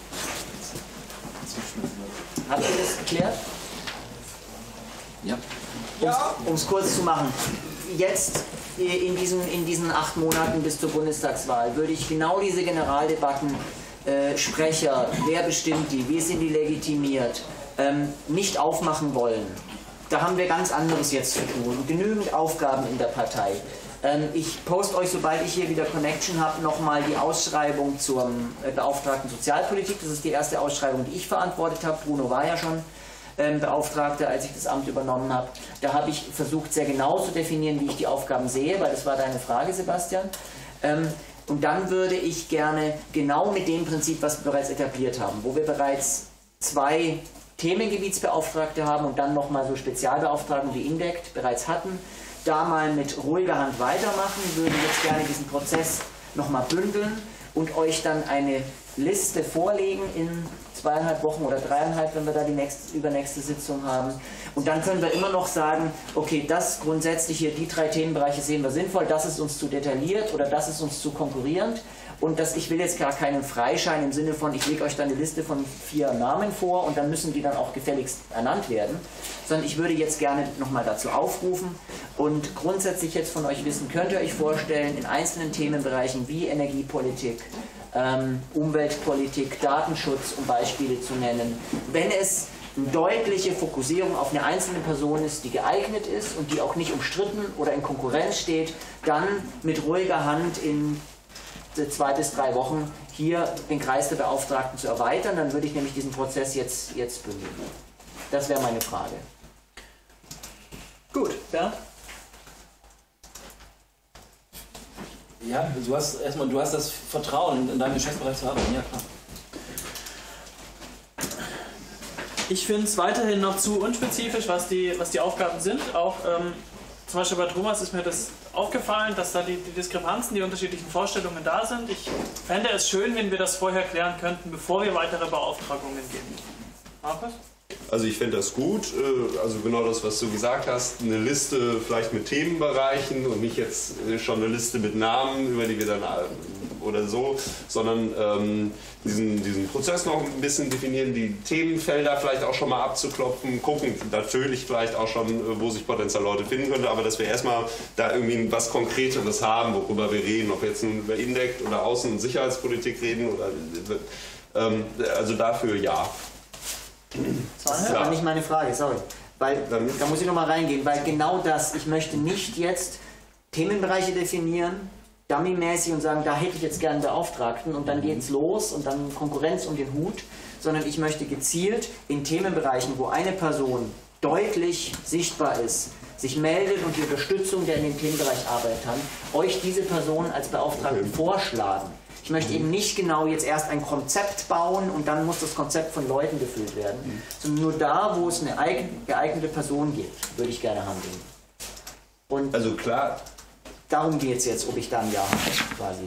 [SPEAKER 5] Habt ihr das geklärt?
[SPEAKER 4] Ja.
[SPEAKER 5] Um es kurz zu machen. Jetzt in diesen, in diesen acht Monaten bis zur Bundestagswahl würde ich genau diese Generaldebatten, äh, Sprecher, wer bestimmt die, wie sind die legitimiert, ähm, nicht aufmachen wollen. Da haben wir ganz anderes jetzt zu tun. Genügend Aufgaben in der Partei. Ähm, ich poste euch, sobald ich hier wieder Connection habe, nochmal die Ausschreibung zum äh, Beauftragten Sozialpolitik. Das ist die erste Ausschreibung, die ich verantwortet habe. Bruno war ja schon ähm, Beauftragter, als ich das Amt übernommen habe. Da habe ich versucht, sehr genau zu definieren, wie ich die Aufgaben sehe, weil das war deine Frage, Sebastian. Ähm, und dann würde ich gerne genau mit dem Prinzip, was wir bereits etabliert haben, wo wir bereits zwei Themengebietsbeauftragte haben und dann nochmal so Spezialbeauftragten wie Indect bereits hatten, da mal mit ruhiger Hand weitermachen, würde jetzt gerne diesen Prozess nochmal bündeln und euch dann eine Liste vorlegen in zweieinhalb Wochen oder dreieinhalb, wenn wir da die nächste, übernächste Sitzung haben. Und dann können wir immer noch sagen, okay, das grundsätzlich hier, die drei Themenbereiche sehen wir sinnvoll, das ist uns zu detailliert oder das ist uns zu konkurrierend. Und das, ich will jetzt gar keinen Freischein im Sinne von, ich lege euch dann eine Liste von vier Namen vor und dann müssen die dann auch gefälligst ernannt werden, sondern ich würde jetzt gerne nochmal dazu aufrufen und grundsätzlich jetzt von euch wissen, könnt ihr euch vorstellen, in einzelnen Themenbereichen wie Energiepolitik, ähm, Umweltpolitik, Datenschutz, um Beispiele zu nennen, wenn es eine deutliche Fokussierung auf eine einzelne Person ist, die geeignet ist und die auch nicht umstritten oder in Konkurrenz steht, dann mit ruhiger Hand in zwei bis drei Wochen hier den Kreis der Beauftragten zu erweitern, dann würde ich nämlich diesen Prozess jetzt, jetzt bündeln. Das wäre meine Frage. Gut, Bernd?
[SPEAKER 1] Ja, du hast erstmal, du hast das Vertrauen, in deinem Geschäftsbereich zu arbeiten, ja klar.
[SPEAKER 3] Ich finde es weiterhin noch zu unspezifisch, was die, was die Aufgaben sind. Auch ähm, zum Beispiel bei Thomas ist mir das aufgefallen, dass da die, die Diskrepanzen, die unterschiedlichen Vorstellungen da sind. Ich fände es schön, wenn wir das vorher klären könnten, bevor wir weitere Beauftragungen geben. Markus?
[SPEAKER 6] Also ich finde das gut, also genau das, was du gesagt hast, eine Liste vielleicht mit Themenbereichen und nicht jetzt schon eine Liste mit Namen, über die wir dann oder so, sondern ähm, diesen, diesen Prozess noch ein bisschen definieren, die Themenfelder vielleicht auch schon mal abzuklopfen, gucken natürlich vielleicht auch schon, wo sich potenziell Leute finden könnte, aber dass wir erstmal da irgendwie was Konkreteres haben, worüber wir reden, ob wir jetzt nun über Indect oder Außen- und Sicherheitspolitik reden oder ähm, also dafür ja.
[SPEAKER 5] Das war nicht meine Frage, sorry. Weil, da muss ich nochmal reingehen, weil genau das, ich möchte nicht jetzt Themenbereiche definieren, dummymäßig und sagen, da hätte ich jetzt gerne einen Beauftragten und dann geht's los und dann Konkurrenz um den Hut, sondern ich möchte gezielt in Themenbereichen, wo eine Person deutlich sichtbar ist, sich meldet und die Unterstützung, der in dem Themenbereich arbeitet hat, euch diese Person als Beauftragten vorschlagen. Ich möchte eben nicht genau jetzt erst ein Konzept bauen und dann muss das Konzept von Leuten gefüllt werden, mhm. sondern nur da, wo es eine geeignete Person gibt, würde ich gerne handeln. Und
[SPEAKER 6] also klar.
[SPEAKER 5] Darum geht es jetzt, ob ich dann ja quasi.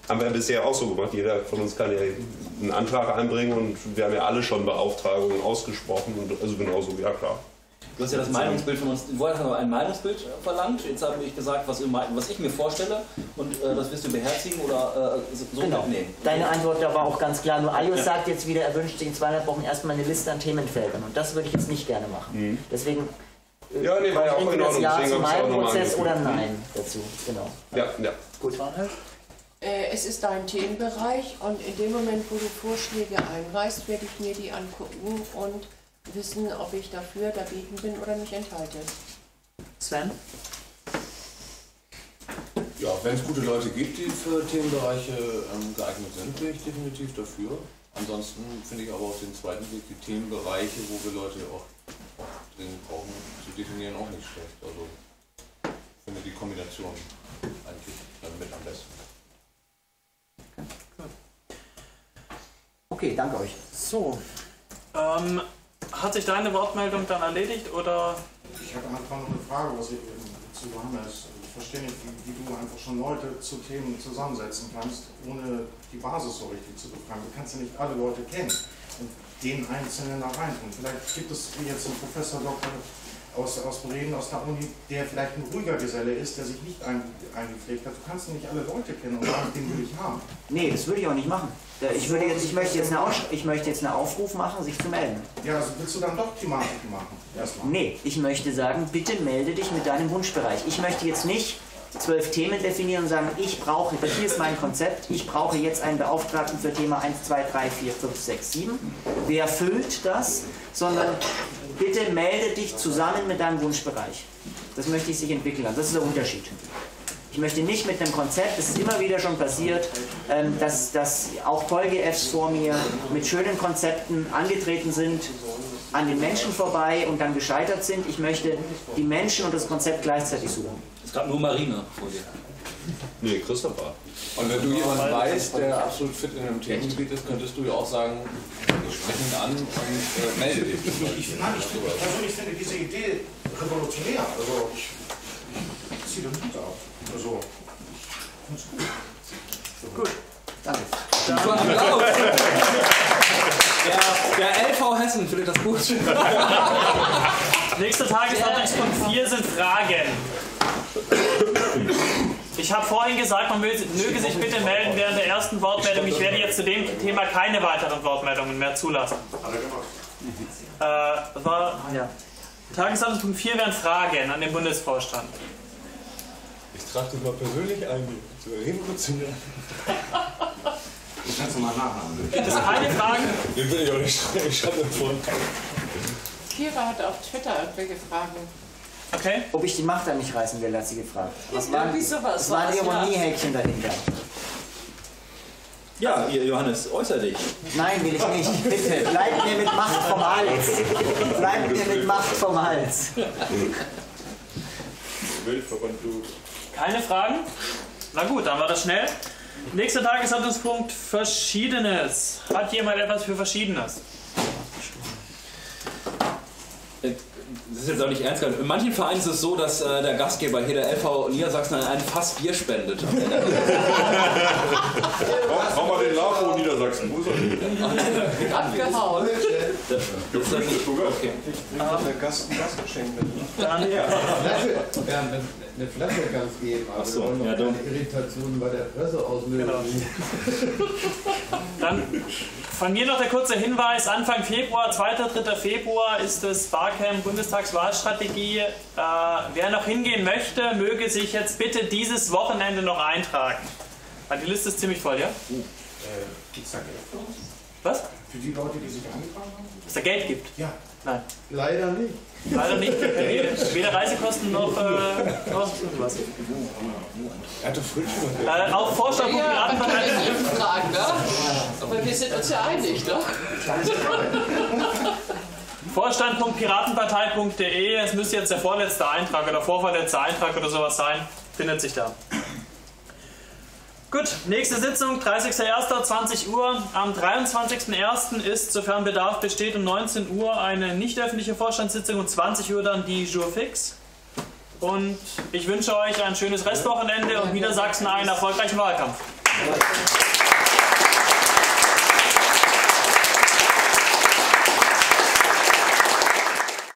[SPEAKER 6] Haben wir bisher auch so gemacht. Jeder von uns kann ja einen Antrag einbringen und wir haben ja alle schon Beauftragungen ausgesprochen. Und also genauso, ja klar.
[SPEAKER 14] Du hast ja das Meinungsbild von uns, du hast aber ein Meinungsbild verlangt. Jetzt habe ich gesagt, was, was ich mir vorstelle und äh, das wirst du beherzigen oder äh, so
[SPEAKER 5] genau.
[SPEAKER 14] mitnehmen.
[SPEAKER 5] Deine Antwort da war auch ganz klar. Nur Alios ja. sagt jetzt wieder, er wünscht sich in zweieinhalb Wochen erstmal eine Liste an Themenfeldern und das würde ich jetzt nicht gerne machen. Mhm. Deswegen äh,
[SPEAKER 6] ja, nee, war ja auch in Ordnung.
[SPEAKER 5] das Ja zum Mai-Prozess oder Nein dazu. Genau.
[SPEAKER 6] Ja, ja.
[SPEAKER 5] Gut.
[SPEAKER 8] Äh, es ist dein Themenbereich und in dem Moment, wo du Vorschläge einreichst, werde ich mir die angucken und wissen, ob ich dafür, dagegen bin oder mich enthalte.
[SPEAKER 5] Sven?
[SPEAKER 4] Ja, wenn es gute Leute gibt, die für Themenbereiche ähm, geeignet sind, bin ich definitiv dafür. Ansonsten finde ich aber auch den zweiten Weg, die Themenbereiche, wo wir Leute auch dringend brauchen, zu definieren, auch nicht schlecht. Also ich finde die Kombination eigentlich dann mit am besten.
[SPEAKER 5] Okay, danke euch.
[SPEAKER 3] So. Ähm, hat sich deine Wortmeldung dann erledigt oder?
[SPEAKER 10] Ich habe einfach noch eine Frage, was ich zu Johannes. Ich verstehe nicht, wie, wie du einfach schon Leute zu Themen zusammensetzen kannst, ohne die Basis so richtig zu befragen. Du kannst ja nicht alle Leute kennen und den Einzelnen da reintun. Vielleicht gibt es jetzt einen Professor Doktor aus, aus Bremen, aus der Uni, der vielleicht ein ruhiger Geselle ist, der sich nicht eingepflegt hat. Du kannst nicht alle Leute kennen und sagen, den will ich haben.
[SPEAKER 5] Nee, das würde ich auch nicht machen. Ich, würde jetzt, ich, möchte jetzt eine ich möchte jetzt einen Aufruf machen, sich zu melden.
[SPEAKER 10] Ja, also willst du dann doch Thematiken machen? Erstmal.
[SPEAKER 5] Nee, ich möchte sagen, bitte melde dich mit deinem Wunschbereich. Ich möchte jetzt nicht zwölf Themen definieren und sagen, ich brauche, hier ist mein Konzept, ich brauche jetzt einen Beauftragten für Thema eins, zwei, drei, vier, fünf, sechs, sieben. Wer füllt das? Sondern bitte melde dich zusammen mit deinem Wunschbereich. Das möchte ich sich entwickeln lassen. Das ist der Unterschied. Ich möchte nicht mit einem Konzept, es ist immer wieder schon passiert, dass, dass auch Folge-G Fs vor mir mit schönen Konzepten angetreten sind, an den Menschen vorbei und dann gescheitert sind. Ich möchte die Menschen und das Konzept gleichzeitig suchen.
[SPEAKER 14] Es gab nur Marina vor dir.
[SPEAKER 6] Nee, Christopher.
[SPEAKER 4] Und wenn du jemanden weißt, der absolut fit in einem Themengebiet ist, könntest du ja auch sagen, wir sprechen ihn an und äh, melde dich.
[SPEAKER 10] Ich, ich, nein, ich persönlich finde diese Idee revolutionär. Also ich, ich ziehe den Hut auf. Also, ich finde es gut.
[SPEAKER 5] Gut, danke.
[SPEAKER 14] Dann Applaus. Der, der L V Hessen findet das gut.
[SPEAKER 3] Nächster Tagesordnungspunkt vier sind Fragen. Ich habe vorhin gesagt, man möge sich bitte melden während der ersten Wortmeldung. Ich werde jetzt zu dem Thema keine weiteren Wortmeldungen mehr zulassen. Äh, das war, ja. Tagesordnungspunkt vier wären Fragen an den Bundesvorstand.
[SPEAKER 4] Ich trage das mal persönlich ein, zu revolutionieren.
[SPEAKER 10] Ich kann es mal nachhaben.
[SPEAKER 3] Gibt es keine Fragen?
[SPEAKER 4] Den will ich auch nicht schreiben, ich schreibe vor.
[SPEAKER 8] Kira hat auf Twitter irgendwelche Fragen.
[SPEAKER 3] Okay.
[SPEAKER 5] Ob ich die Macht an mich reißen will, hat sie gefragt. Was
[SPEAKER 8] Ja,
[SPEAKER 5] waren,
[SPEAKER 8] wie sowas
[SPEAKER 5] was waren
[SPEAKER 8] war's,
[SPEAKER 5] Ironiehäkchen dahinter?
[SPEAKER 14] Ja, Johannes, äußer dich.
[SPEAKER 5] Nein, will ich nicht. Bitte, bleib mir mit Macht vom Hals. Bleib mir mit Macht vom Hals.
[SPEAKER 3] Keine Fragen? Na gut, dann war das schnell. Nächster Tagesordnungspunkt, Verschiedenes. Hat jemand etwas für Verschiedenes?
[SPEAKER 14] Das ist jetzt auch nicht ernst gemeint. In manchen Vereinen ist es so, dass äh, der Gastgeber hier, der L V Niedersachsen, ein Fass Bier spendet.
[SPEAKER 4] Brauch mal den Lavo Niedersachsen. Wo ist er?
[SPEAKER 8] Abgehauen.
[SPEAKER 14] Das ist dann nicht. Okay.
[SPEAKER 9] Der Gast ein Gastgeschenk mit.
[SPEAKER 3] Dann,
[SPEAKER 9] ja. Ja, eine Flasche kann es geben, aber
[SPEAKER 14] so,
[SPEAKER 9] wir wollen noch
[SPEAKER 14] ja,
[SPEAKER 9] keine Irritationen bei der Presse auslösen.
[SPEAKER 3] Genau. Dann von mir noch der kurze Hinweis, Anfang Februar, zweiter dritter Februar ist das Barcamp Bundestagswahlstrategie. Äh, wer noch hingehen möchte, möge sich jetzt bitte dieses Wochenende noch eintragen. Weil die Liste ist ziemlich voll, ja?
[SPEAKER 10] Uh, äh, gibt's da Geld für uns?
[SPEAKER 3] Was?
[SPEAKER 10] Für die Leute, die sich angetragen haben?
[SPEAKER 3] Dass es da Geld gibt?
[SPEAKER 10] Ja.
[SPEAKER 3] Nein.
[SPEAKER 9] Leider nicht.
[SPEAKER 3] Leider nicht. Weder Reisekosten noch äh, was.
[SPEAKER 4] Er hatte Frühstück.
[SPEAKER 3] Äh, auch Vorstand von
[SPEAKER 8] Ja, man kann
[SPEAKER 3] Piratenpartei.
[SPEAKER 8] nicht fragen, ne? Aber wir sind uns ja einig, ne?
[SPEAKER 3] Vorstand punkt piratenpartei punkt de. Es müsste jetzt der vorletzte Eintrag oder vorvorletzte Eintrag oder sowas sein. Findet sich da. Gut, nächste Sitzung, dreißigster erster zwanzig Uhr. Am dreiundzwanzigsten ersten ist, sofern Bedarf besteht, um neunzehn Uhr eine nicht öffentliche Vorstandssitzung, um zwanzig Uhr dann die Jour fix. Und ich wünsche euch ein schönes Restwochenende und Niedersachsen einen erfolgreichen Wahlkampf.
[SPEAKER 14] Applaus